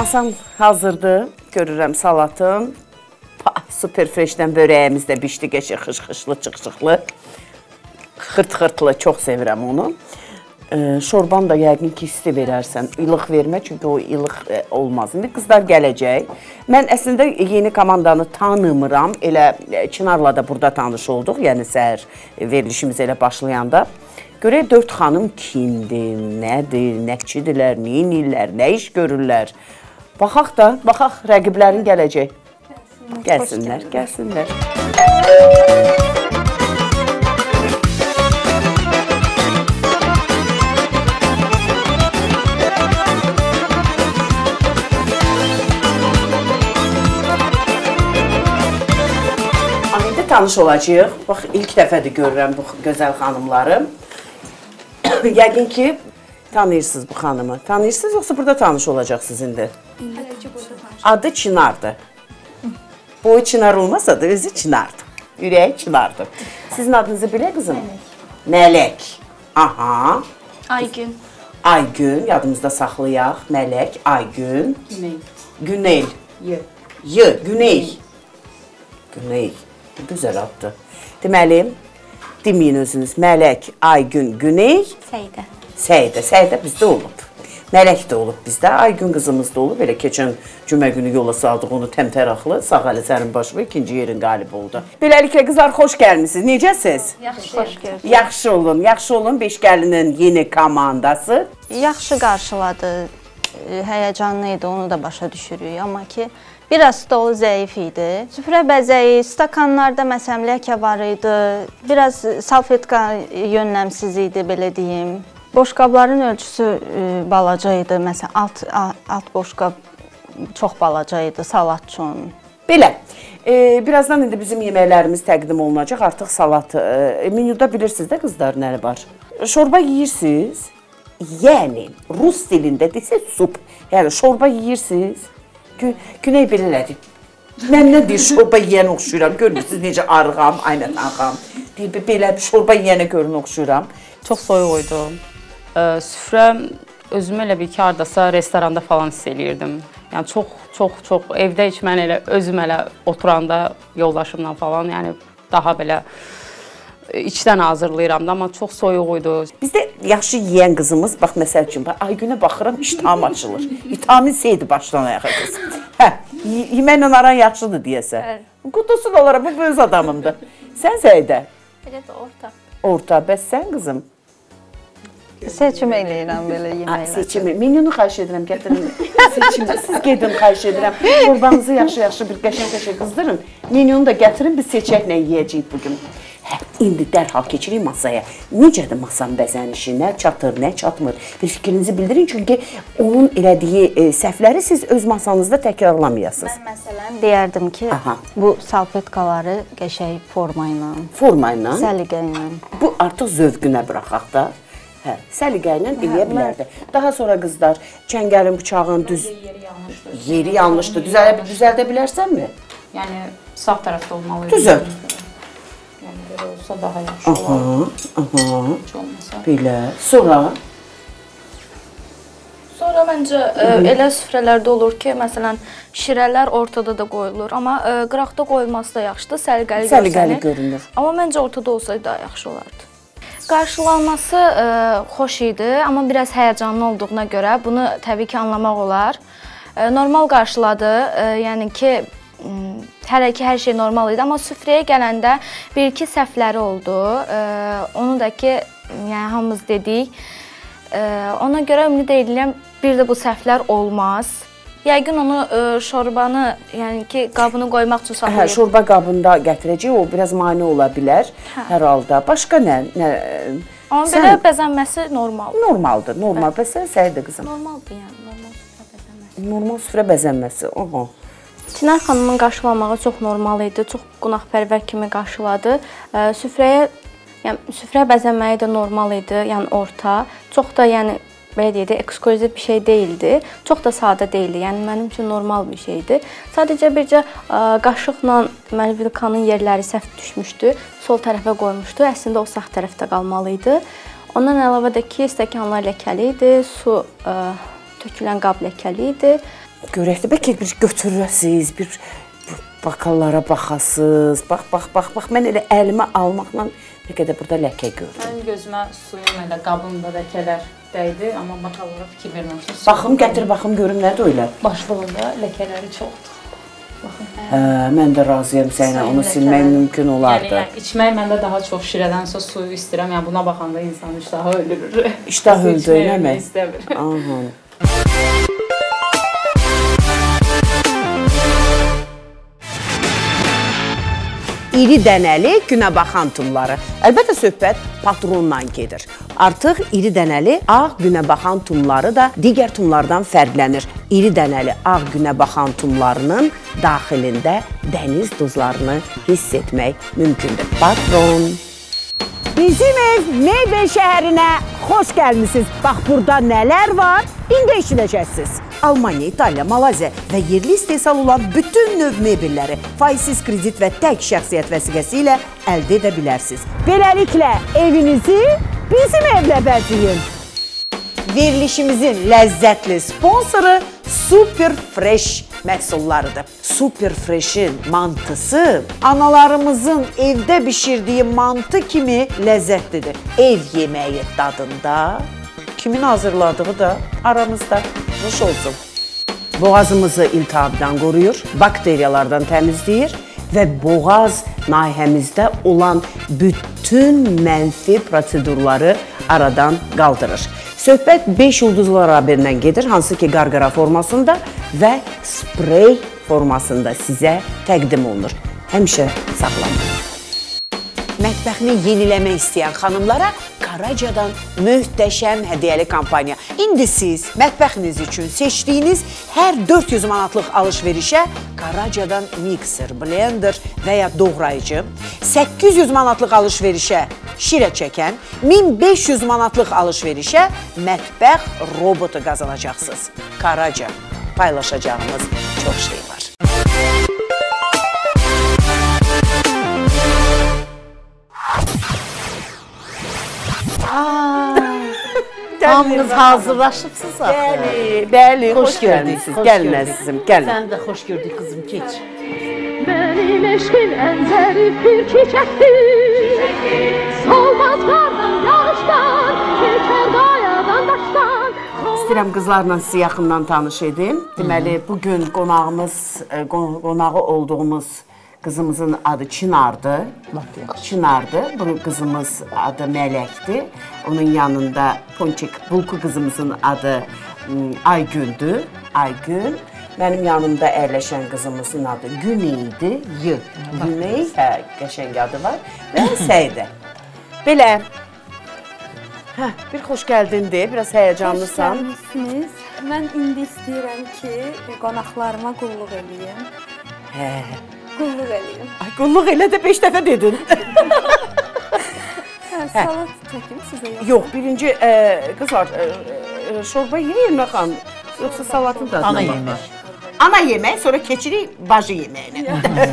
Speaker 1: Masam hazırdır. Görürəm salatım. Super freshdən börəyimiz də bişdi, qəşəng xışxışlı, çıx-çıxlı. Xırt-xırtlı, çox sevirəm onu. Şorban da yəqin ki, isti verərsən. İlıq vermə, çünki o ilıq olmaz. İndi qızlar gələcək. Mən əslində yeni komandanı tanımıram. Elə Çınarla da burada tanış olduq. Yəni səhər verilişimiz elə başlayanda. Görək 4 xanım kimdir, nədir, nəçidirlər, neynirlər, nə iş görürlər. Baxaq da, baxaq rəqiblərin gələcək. Gəlsinlər, gəlsinlər. İndi tanış olacağıq. Bax, ilk dəfədir görürəm bu gözəl xanımları. Yəqin ki, tanıyırsınız bu xanımı. Tanıyırsınız, yoxsa burada tanış olacaqsınız indi? Adı Çınardır. Boyu Çınar olmasa da özü Çınardır. Ürəyi Çınardır. Sizin adınızı bilə qızım? Mələk. Aha.
Speaker 5: Aygün.
Speaker 1: Aygün, yadımızda saxlayaq. Mələk, Aygün. Güney. Güney. Güney. Gözəl addır. Deməli, deməyin özünüz. Mələk, Aygün, Güney.
Speaker 5: Səidə.
Speaker 1: Səidə. Səidə bizdə olub. Mələk də olub bizdə. Aygün qızımız da olub. Elə keçən cümə günü yola saldıq onu təmtəraqlı. Sağ əli sərin başı ikinci yerin qalibi oldu. Beləliklə qızlar xoş gəlmisiniz. Necəsiz?
Speaker 3: Yaxşı, xoş gördük.
Speaker 1: Yaxşı olun. Yaxşı olun. Beş gəlinin yeni komandası.
Speaker 3: Yaxşı qarşıladı. Həyəcanlı idi, onu da başa düşürük. Amma ki, biraz stolu zəif idi. Süfrə bəzəyi, stakanlarda məsələn ləkə var idi. Biraz salfetka yönləmsiz idi, belə deyim. Boşqabların ölçüsü balaca idi. Məsələn, alt boşqab çox balaca idi salat üçün.
Speaker 1: Belə, birazdan indi bizim yeməklərimiz təqdim olunacaq. Artıq salat, menyuda bilirsiniz də qızlar nəli var. Şorba yeyirsiniz, yəni rus dilində desə sup. Yəni şorba yeyirsiniz, Güney belə elədi. Mən nə deyir, şorba yiyən oxşuyuram. Görmürsünüz necə arğam, aynən arğam. Belə şorba yiyənə görün oxşuyuram.
Speaker 4: Çox soyuq idi. Süfrə özümü elə bir ki, hardasa restoranda falan hiss eləyirdim. Yəni çox evdə heç mən elə özüm elə oturanda yoldaşımla falan, yəni daha belə içdən hazırlayıram da, amma çox soyuq idi.
Speaker 1: Bizdə yaxşı yeyən qızımız, bax məsəl üçün, Aygünə baxıram, iştahım açılır. Vitamin C-dir başdan ayağa qız. Hə, yeməklə aran yaxşıdır deyəsə. Qutusu da olaraq, bu öz adamımdır. Sən Səidə?
Speaker 5: Belə də orta.
Speaker 1: Orta, bəs sən qızım?
Speaker 3: Seçim eləyirəm belə yeməklər.
Speaker 1: Seçimi, menyunu xahiş edirəm, gətirin. Seçimi, siz gedin, xahiş edirəm. Çorbanızı yaxşı-yaxşı bir qəşəng-qəşəng qızdırın. Menyunu da gətirin, biz seçək nə yeyəcəyik bugün. Hə, indi dərhal keçirik masaya. Necədir masanın bəzənişi, nə çatır, nə çatmır? Bir fikrinizi bildirin, çünki onun elədiyi səhvləri siz öz masanızda təkrarlamayasınız.
Speaker 3: Mən məsələn deyərdim ki, bu salfetkaları qəşəng forma ilə, səliqə ilə.
Speaker 1: Bu artıq zövqünə buraxaq da. Hə, səliqə ilə eləyə bilərdi. Daha sonra qızlar, çəngəlin, bıçağın yeri yanlışdır. Düzəldə bilərsənmi?
Speaker 4: Yəni, sağ tərəfdə olmalıydı.
Speaker 1: Düzəld.
Speaker 4: Yəni, belə olsa daha yaxşı olar. Heç olmasa.
Speaker 1: Belə. Sonra
Speaker 5: Məncə, elə süfrələrdə olur ki, məsələn, şirələr ortada da qoyulur. Amma qıraqda qoyulması da yaxşıdır, səliqəli
Speaker 1: görünür.
Speaker 5: Amma məncə ortada olsaydı daha yaxşı olardı. Qarşılanması xoş idi, amma biraz həyəcanlı olduğuna görə bunu təbii ki, anlamaq olar. Normal qarşıladı, yəni ki, hər şey normal idi, amma süfrəyə gələndə bir-iki səhvləri oldu. Onu da ki, yəni hamımız dedik. Ona görə ümid edirəm, bir də bu səhvlər olmaz. Yəqin onu şorbanı, yəni ki, qabını qoymaq üçün saxlayıb.
Speaker 1: Hə, şorba qabında gətirəcək, o biraz mane ola bilər hər halda. Başqa nə?
Speaker 5: Amma belə bəzənməsi normaldır.
Speaker 1: Normaldır, normal. Bəs sən Səidə qızım?
Speaker 5: Normaldır, yəni, normal süfrə bəzənməsi.
Speaker 1: Normal süfrə bəzənməsi, aha.
Speaker 5: Çinar xanımın qarşılanmağı çox normal idi, çox qonaqpərvər kimi qarşıladı. Süfrə bəzənməyi də normal idi, yəni orta. Çox da, yəni, belə deyək də, eksklüziv bir şey deyildi. Çox da sadə deyildi, yəni mənim üçün normal bir şeydi. Sadəcə bircə qaşıqla vilkanın yerləri səhv düşmüşdü. Sol tərəfə qoymuşdu, əslində o sağ tərəfdə qalmalı idi. Ondan əlavə də ki, stəkanlar ləkəli idi, su tökülən qab ləkəli idi.
Speaker 1: Görək də, bəlkə bir götürəsiz, bir bakallara baxasız. Bax, mən elə əlimə almaqla nə qədər burada ləkə gördüm.
Speaker 4: Mənim gözümə suyun elə qabında ləkələr dəydi, amma bakallara fikir verməmişəm.
Speaker 1: Baxım, gətir baxım, görüm nədir o elə?
Speaker 4: Başlığında ləkələri çoxdur.
Speaker 1: Mən də razıyam sənə, onu silmək mümkün olardı.
Speaker 4: Yəni, içmək məndə daha çox şirədənsə suyu istəyirəm. Yəni, buna baxanda insan iştahı ölür.
Speaker 1: İştah öldü, eləmi?
Speaker 4: İstəmir.
Speaker 1: Aha. İri dənəli günəbaxan tumları. Əlbəttə söhbət patrondan gedir. Artıq iri dənəli ağ günəbaxan tumları da digər tumlardan fərqlənir. İri dənəli ağ günəbaxan tumlarının daxilində dəniz duzlarını hiss etmək mümkündür. Patron. Bizim ev Meybel şəhərinə xoş gəlmisiniz. Bax, burada nələr var, indi eşidəcəksiniz. Almanya, İtaliya, Malaziya və yerli istehsal olan bütün növ mebelləri faizsiz kredit və tək şəxsiyyət vəsiqəsi ilə əldə edə bilərsiniz. Beləliklə, evinizi bizim evlə bəzəyin. Verilişimizin ləzzətli sponsoru Super Fresh məhsullarıdır. Super Fresh'in mantısı analarımızın evdə bişirdiyi mantı kimi ləzzətlidir. Ev yeməyi dadında, kimin hazırladığı da aramızda. Nuş olsun. Boğazımızı iltihabdan qoruyur, bakteriyalardan təmizləyir və boğaz nahiyəmizdə olan bütün mənfi prosedurları aradan qaldırır. Söhbət 5 ulduzlar haberindən gedir, hansı ki qarqara formasında və sprey formasında sizə təqdim olunur. Həmişə saxlanın. Mətbəxini yeniləmək istəyən xanımlara Karacadan möhtəşəm hədiyyəli kampaniya. İndi siz mətbəxiniz üçün seçdiyiniz hər 400 manatlıq alış-verişə Karacadan mikser, blender və ya doğrayıcı, 800 manatlıq alış-verişə şirə çəkən, 1500 manatlıq alış-verişə mətbəx robotu qazanacaqsınız. Karaca, paylaşacağımız çox şey var.
Speaker 7: Hamınız hazırlaşıbsınız axı.
Speaker 1: Bəli, xoş gəldiniz. Gəlin əzizim, gəlin.
Speaker 7: Sən də xoş gördük qızım, keç.
Speaker 8: Benim eşkin en zərif bir çiçəkdir. Solmaz qardan, yağışdan, keçər qayadan, daşdan.
Speaker 1: İstəyirəm qızlarla sizi yaxından tanış edim. Deməli, bugün qonağı olduğumuz qızımızın adı Çınar'dır. Çınar'dır. Bu qızımız adı Mələkdir. Onun yanında Ponçik Bulku qızımızın adı Aygündür. Aygün. Mənim yanımda əyləşən qızımızın adı Güneydir. Güney, qəşəng adı var. Və Səidə. Belə. Bir xoş gəldin deyə, biraz həyəcanlısan.
Speaker 2: Xoş gəlmişsiniz. Mən indi istəyirəm ki, qonaqlarıma qulluq eləyim. Qulluq eləyim.
Speaker 1: Ay, qulluq elə də 5 dəfə dedin.
Speaker 2: Salat çəkim sizə yox.
Speaker 1: Yox, birinci, qızlar, şorba yeyilmə xan, yoxsa salatın dadına
Speaker 7: Ana
Speaker 1: baxar.
Speaker 7: yemək.
Speaker 1: Ana yemək, sonra keçirik bacı yeməyinə.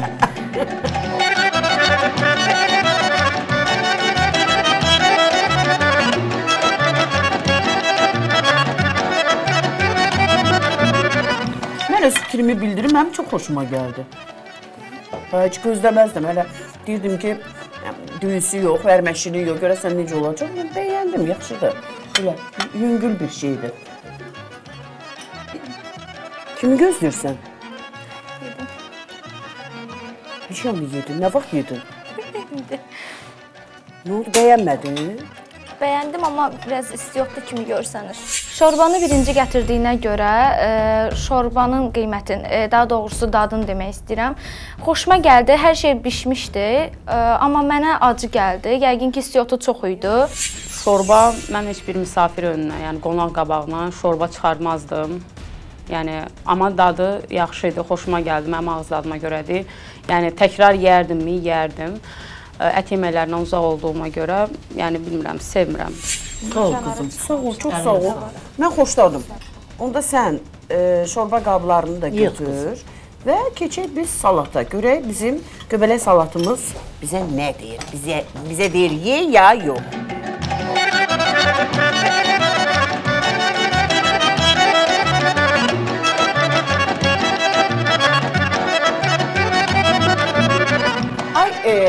Speaker 1: Mən öz fikrimi bildirim, mənim çox xoşuma gəldi. Heç gözləməzdim, hələ deyirdim ki, düyüsü yox, vərməşili yox, görəsən necə olacaq? Mən bəyəndim, yaxşıdır. Belə, yüngül bir şeydir. Kimi gözləyirsən?
Speaker 5: Yedim.
Speaker 1: Heç yanı yedin, nə vaxt yedin? Nə oldu, bəyənmədin?
Speaker 5: Bəyəndim, amma biraz istiyotlu kimi görsənir. Şorbanı birinci gətirdiyinə görə şorbanın qiymətini, daha doğrusu dadını demək istəyirəm. Xoşuma gəldi, hər şey bişmişdi, amma mənə acı gəldi. Yəqin ki, istiyotu çox idi.
Speaker 4: Şorba, mən heç bir misafir önünə, yəni qonaq qabağına şorba çıxarmazdım. Yəni, amma dadı yaxşı idi, xoşuma gəldi, mənim ağız dadıma görədir. Yəni, təkrar yerdimmi, yerdim. Ət yeməklərindən uzaq olduğuma görə, yəni bilmirəm, sevmirəm.
Speaker 1: Sağ ol qızım, sağ ol, çox sağ ol. Mən xoşladım. Onda sən şorba qablarını da götür və keçək biz salata. Görək bizim göbələk salatımız bizə nə deyir? Bizə deyir, ye ya yox.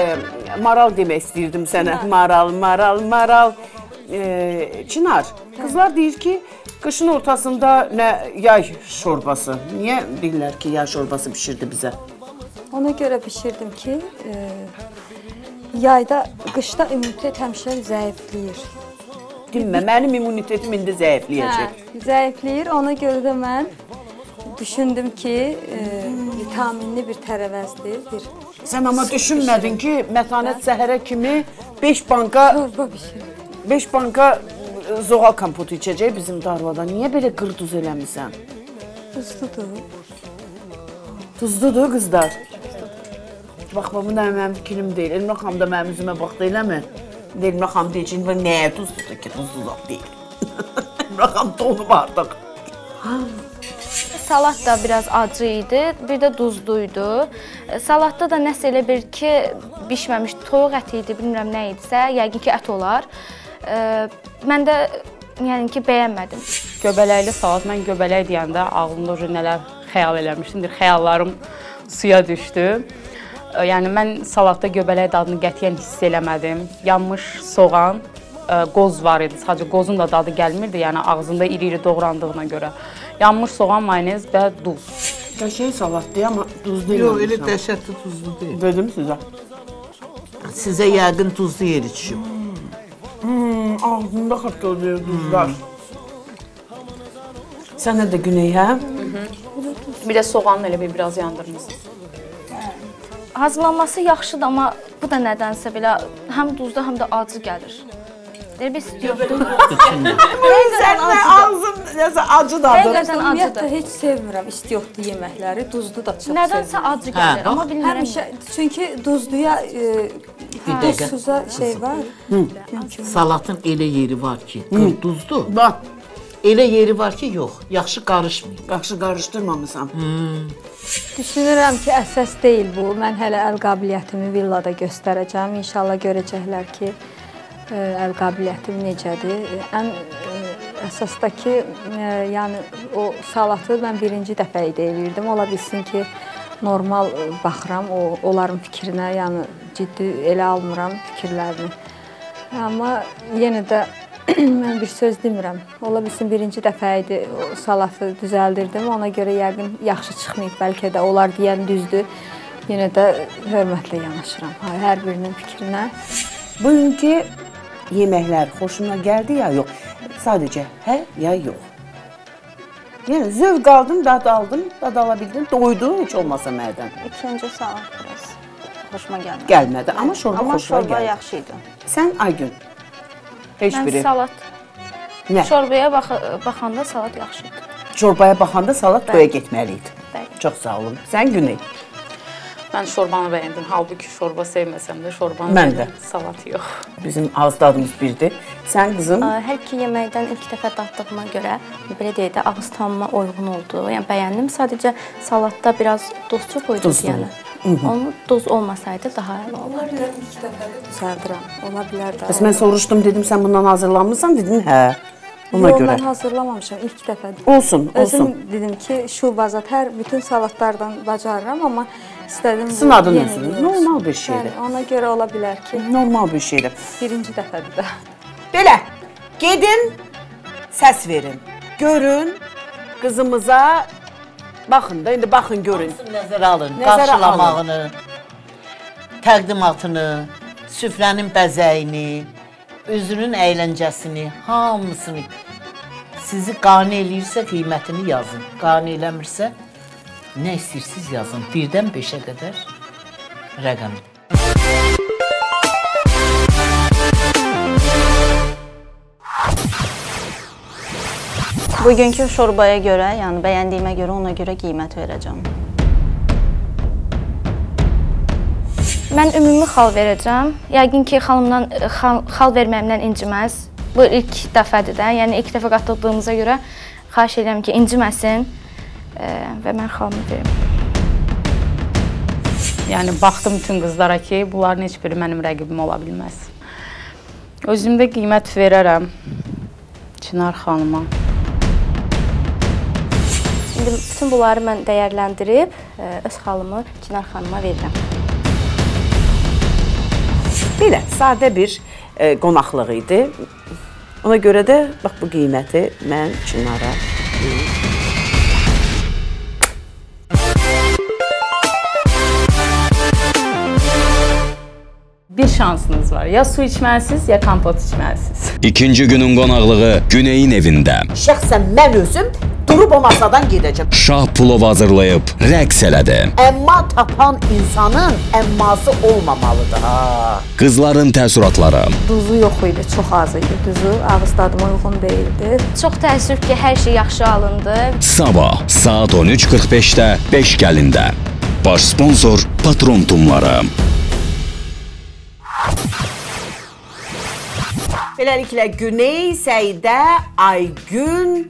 Speaker 1: maral demək istəyirdim sənə. Maral, maral, maral. Çınar, qızlar deyir ki, qışın ortasında nə yay şorbası. Niyə deyirlər ki, yay şorbası bişirdi bizə?
Speaker 2: Ona görə bişirdim ki, yayda, qışda immunitet həmişə zəifləyir.
Speaker 1: Dinmə, mənim immunitetim indi zəifləyəcək.
Speaker 2: Zəifləyir, ona görə də mən düşündüm ki, vitaminli bir tərəvəzdir.
Speaker 1: Sən amma düşünmədin ki, Mətanət səhərə kimi 5 banka
Speaker 2: Çorba bişirir.
Speaker 1: 5 banka zoğal kompotu içəcək bizim darvada. Niyə belə qırduz eləmirsən?
Speaker 2: Tuzludur.
Speaker 1: Tuzludur qızlar. Bax, bu da mənim fikrim deyil. Elmə xanım da mənim üzümə baxdı, eləmi? Elmə xanım deyəcək, nəyə tuzludur ki, tuzludur deyil. Elmə xanım donub artıq.
Speaker 5: Salat da biraz acı idi, bir də duzluydu. Salatda da nəsə elə bir ki, bişməmiş toyuq əti idi, bilmirəm nə idisə, yəqin ki, ət olar. Mən də yəni ki, bəyənmədim.
Speaker 4: Göbələkli salat, mən göbələk deyəndə ağlımda nələr xəyal eləmişdim, xəyallarım suya düşdü. Yəni, mən salatda göbələk dadını qətiyyən hiss eləmədim. Yanmış soğan, qoz var idi, sadəcə qozun da dadı gəlmirdi, yəni ağzında iri-iri doğrandığına görə. Yanmış soğan, mayonez və duz.
Speaker 1: Qəşəng salatdır, amma duzlu yeməmişəm.
Speaker 7: Yox, elə dəhşətli tuzlu deyil.
Speaker 1: Dedim sizə.
Speaker 7: Sizə yəqin tuzlu yeri düşüb.
Speaker 1: Ağzımda xırtılıyor duzlar. Sənə də Güney, hə?
Speaker 4: Bir də soğanı elə biraz yandırmışsınız.
Speaker 5: Hazırlanması yaxşıdır, amma bu da nədənsə belə həm duzda, həm də acı gəlir. Deyir, biz yoxdur.
Speaker 1: Sənin ağzın nəsə acı dadır.
Speaker 2: Ümumiyyətlə, heç sevmirəm istiyotlu yeməkləri, duzlu da çox sevmirəm.
Speaker 5: Nədənsə acı gəlir, amma bilmirəm.
Speaker 2: Həmişə, çünki duzluya, duzsuza şey var.
Speaker 7: Salatın elə yeri var ki, duzlu.
Speaker 1: Bax,
Speaker 7: Elə yeri var ki, yox, yaxşı qarışmayıb.
Speaker 1: yaxşı qarışdırmamısan.
Speaker 2: Düşünürəm ki, əsas deyil bu. Mən hələ əl qabiliyyətimi villada göstərəcəm. İnşallah görəcəklər ki, əl qabiliyyətim necədir. Ən əsasdakı, yəni o salatı mən birinci dəfə idi eləyirdim. Ola bilsin ki, normal baxıram onların fikrinə, yəni ciddi elə almıram fikirlərini. Amma yenə də mən bir söz demirəm. Ola bilsin birinci dəfə idi o salatı düzəldirdim. Ona görə yəqin yaxşı çıxmayıb, bəlkə də onlar deyən düzdür. Yenə də hörmətlə yanaşıram hər birinin fikrinə.
Speaker 1: Bugünkü yeməklər xoşuna gəldi ya yox? Sadəcə hə ya yox? Yəni zövq aldın, dad aldın, dad ala bildin, doydu heç olmasa mədən.
Speaker 3: İkinci salat biraz xoşuma gəlmədi.
Speaker 1: Gəlmədi, amma şorba xoşuma gəldi.
Speaker 3: Amma şorba yaxşı idi.
Speaker 1: Sən Aygün? Heç biri.
Speaker 5: Mən salat.
Speaker 1: Nə?
Speaker 5: Şorbaya baxanda salat yaxşı idi.
Speaker 1: Şorbaya baxanda salat toya getməli idi.
Speaker 5: Bəli.
Speaker 1: Çox sağ olun. Sən Güney?
Speaker 4: Mən şorbanı bəyəndim. Halbuki şorba sevməsəm də şorbanı
Speaker 1: Mən də.
Speaker 4: Salat yox.
Speaker 1: Bizim ağız dadımız birdir. Sən qızım?
Speaker 9: Hər iki yeməkdən ilk dəfə daddığıma görə, belə deyək də, ağız tamıma uyğun oldu. Yəni bəyəndim. Sadəcə salatda biraz duz çox uydu yəni. Onun duz olmasaydı daha əla olardı.
Speaker 2: Ola bilər ilk dəfə də düzəldirəm. Ola bilər də.
Speaker 1: Bəs mən soruşdum, dedim sən bundan hazırlanmısan, dedin hə. Ona
Speaker 2: Yox,
Speaker 1: görə.
Speaker 2: mən hazırlamamışam ilk dəfədir.
Speaker 1: Olsun, olsun.
Speaker 2: Özüm dedim ki, şu bazat hər bütün salatlardan bacarıram, amma istədim
Speaker 1: Sınadın özünü. Normal bir şeydir.
Speaker 2: Bəli, ona görə ola bilər ki,
Speaker 1: Normal bir şeydir.
Speaker 2: birinci dəfədir də.
Speaker 1: Belə, gedin, səs verin, görün, qızımıza, baxın da, indi baxın, görün.
Speaker 7: Nəzərə alın,
Speaker 1: Nəzərə
Speaker 7: qarşılamağını, təqdimatını, süfrənin bəzəyini, özünün əyləncəsini, hamısını sizi qane eləyirsə qiymətini yazın. Qane eləmirsə, nə istəyirsiniz yazın. 1-dən 5-ə qədər rəqəm.
Speaker 3: Bugünkü şorbaya görə, yəni bəyəndiyimə görə ona görə qiymət verəcəm.
Speaker 5: Mən ümumi xal verəcəm. Yəqin ki, xalımdan xal verməyimdən inciməz. Bu ilk dəfədir də. Yəni ilk dəfə qatıldığımıza görə xahiş edirəm ki, inciməsin və mən xalımı verim.
Speaker 4: Yəni baxdım bütün qızlara ki, bunların heç biri mənim rəqibim ola bilməz. Özümdə qiymət verərəm Çınar xanıma.
Speaker 9: İndi bütün bunları mən dəyərləndirib öz xalımı Çınar xanıma verirəm.
Speaker 1: Belə, sadə bir qonaqlıq idi. Ona görə də, bax, bu qiyməti mən Çinara
Speaker 4: Bir şansınız var. Ya su içməlisiniz, ya kompot içməlisiniz.
Speaker 10: İkinci günün qonaqlığı Güneyin evində.
Speaker 1: Şəxsən mən özüm durub o masadan gedəcəm.
Speaker 10: Şah plov hazırlayıb rəqs elədi.
Speaker 1: Əmma tapan insanın əmması olmamalıdır.
Speaker 10: Qızların təəssüratları.
Speaker 2: Duzu yox idi, çox az idi duzu. Ağız tadıma uyğun deyildi.
Speaker 5: Çox təəssüf ki, hər şey yaxşı alındı.
Speaker 10: Sabah saat 13:45-də Beşgəlində. Baş sponsor Patron Tumları.
Speaker 1: Beləliklə, Güney, Səidə, Aygün,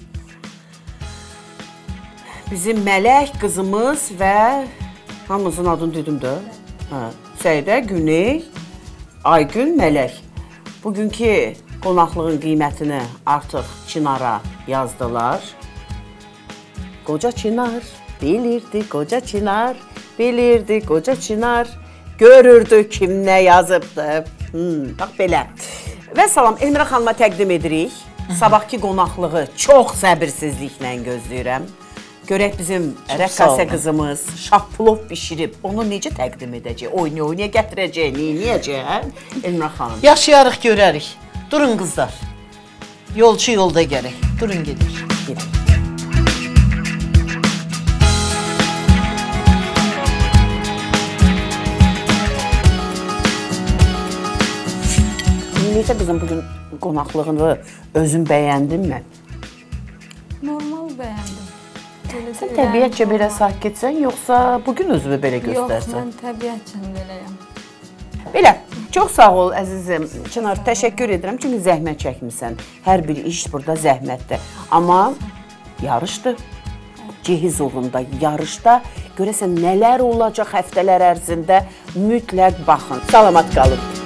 Speaker 1: bizim Mələk qızımız və hamımızın adını dedim də. Səidə, Güney, Aygün, Mələk. Bugünkü qonaqlığın qiymətini artıq Çinara yazdılar. Qoca Çınar bilirdi, qoca Çınar bilirdi, qoca Çınar görürdü kim nə yazıbdı. Bax belə. Və salam, Elmira xanıma təqdim edirik. Sabahki qonaqlığı çox səbirsizliklə gözləyirəm. Görək bizim rəqqasə qızımız şahplov bişirib, onu necə təqdim edəcək? Oynaya gətirəcək, neyəcək? Elmira xanım.
Speaker 7: Yaşayarıq, görərik. Durun qızlar. Yolçu yolda gərək. Durun gedir.
Speaker 1: Necə qızım bugün qonaqlığını özün bəyəndinmi?
Speaker 2: Normal bəyəndim.
Speaker 1: Sən təbiətcə belə sakitsən, yoxsa bugün özünü belə göstərsən?
Speaker 2: Yox, mən təbiətcə beləyəm.
Speaker 1: Belə, çox sağ ol əzizim. Çınar, təşəkkür edirəm, çünki zəhmət çəkmirsən. Hər bir iş burada zəhmətdir. Amma yarışdır. Cehiz uğrunda yarışda görəsən nələr olacaq həftələr ərzində mütləq baxın. Salamat qalın.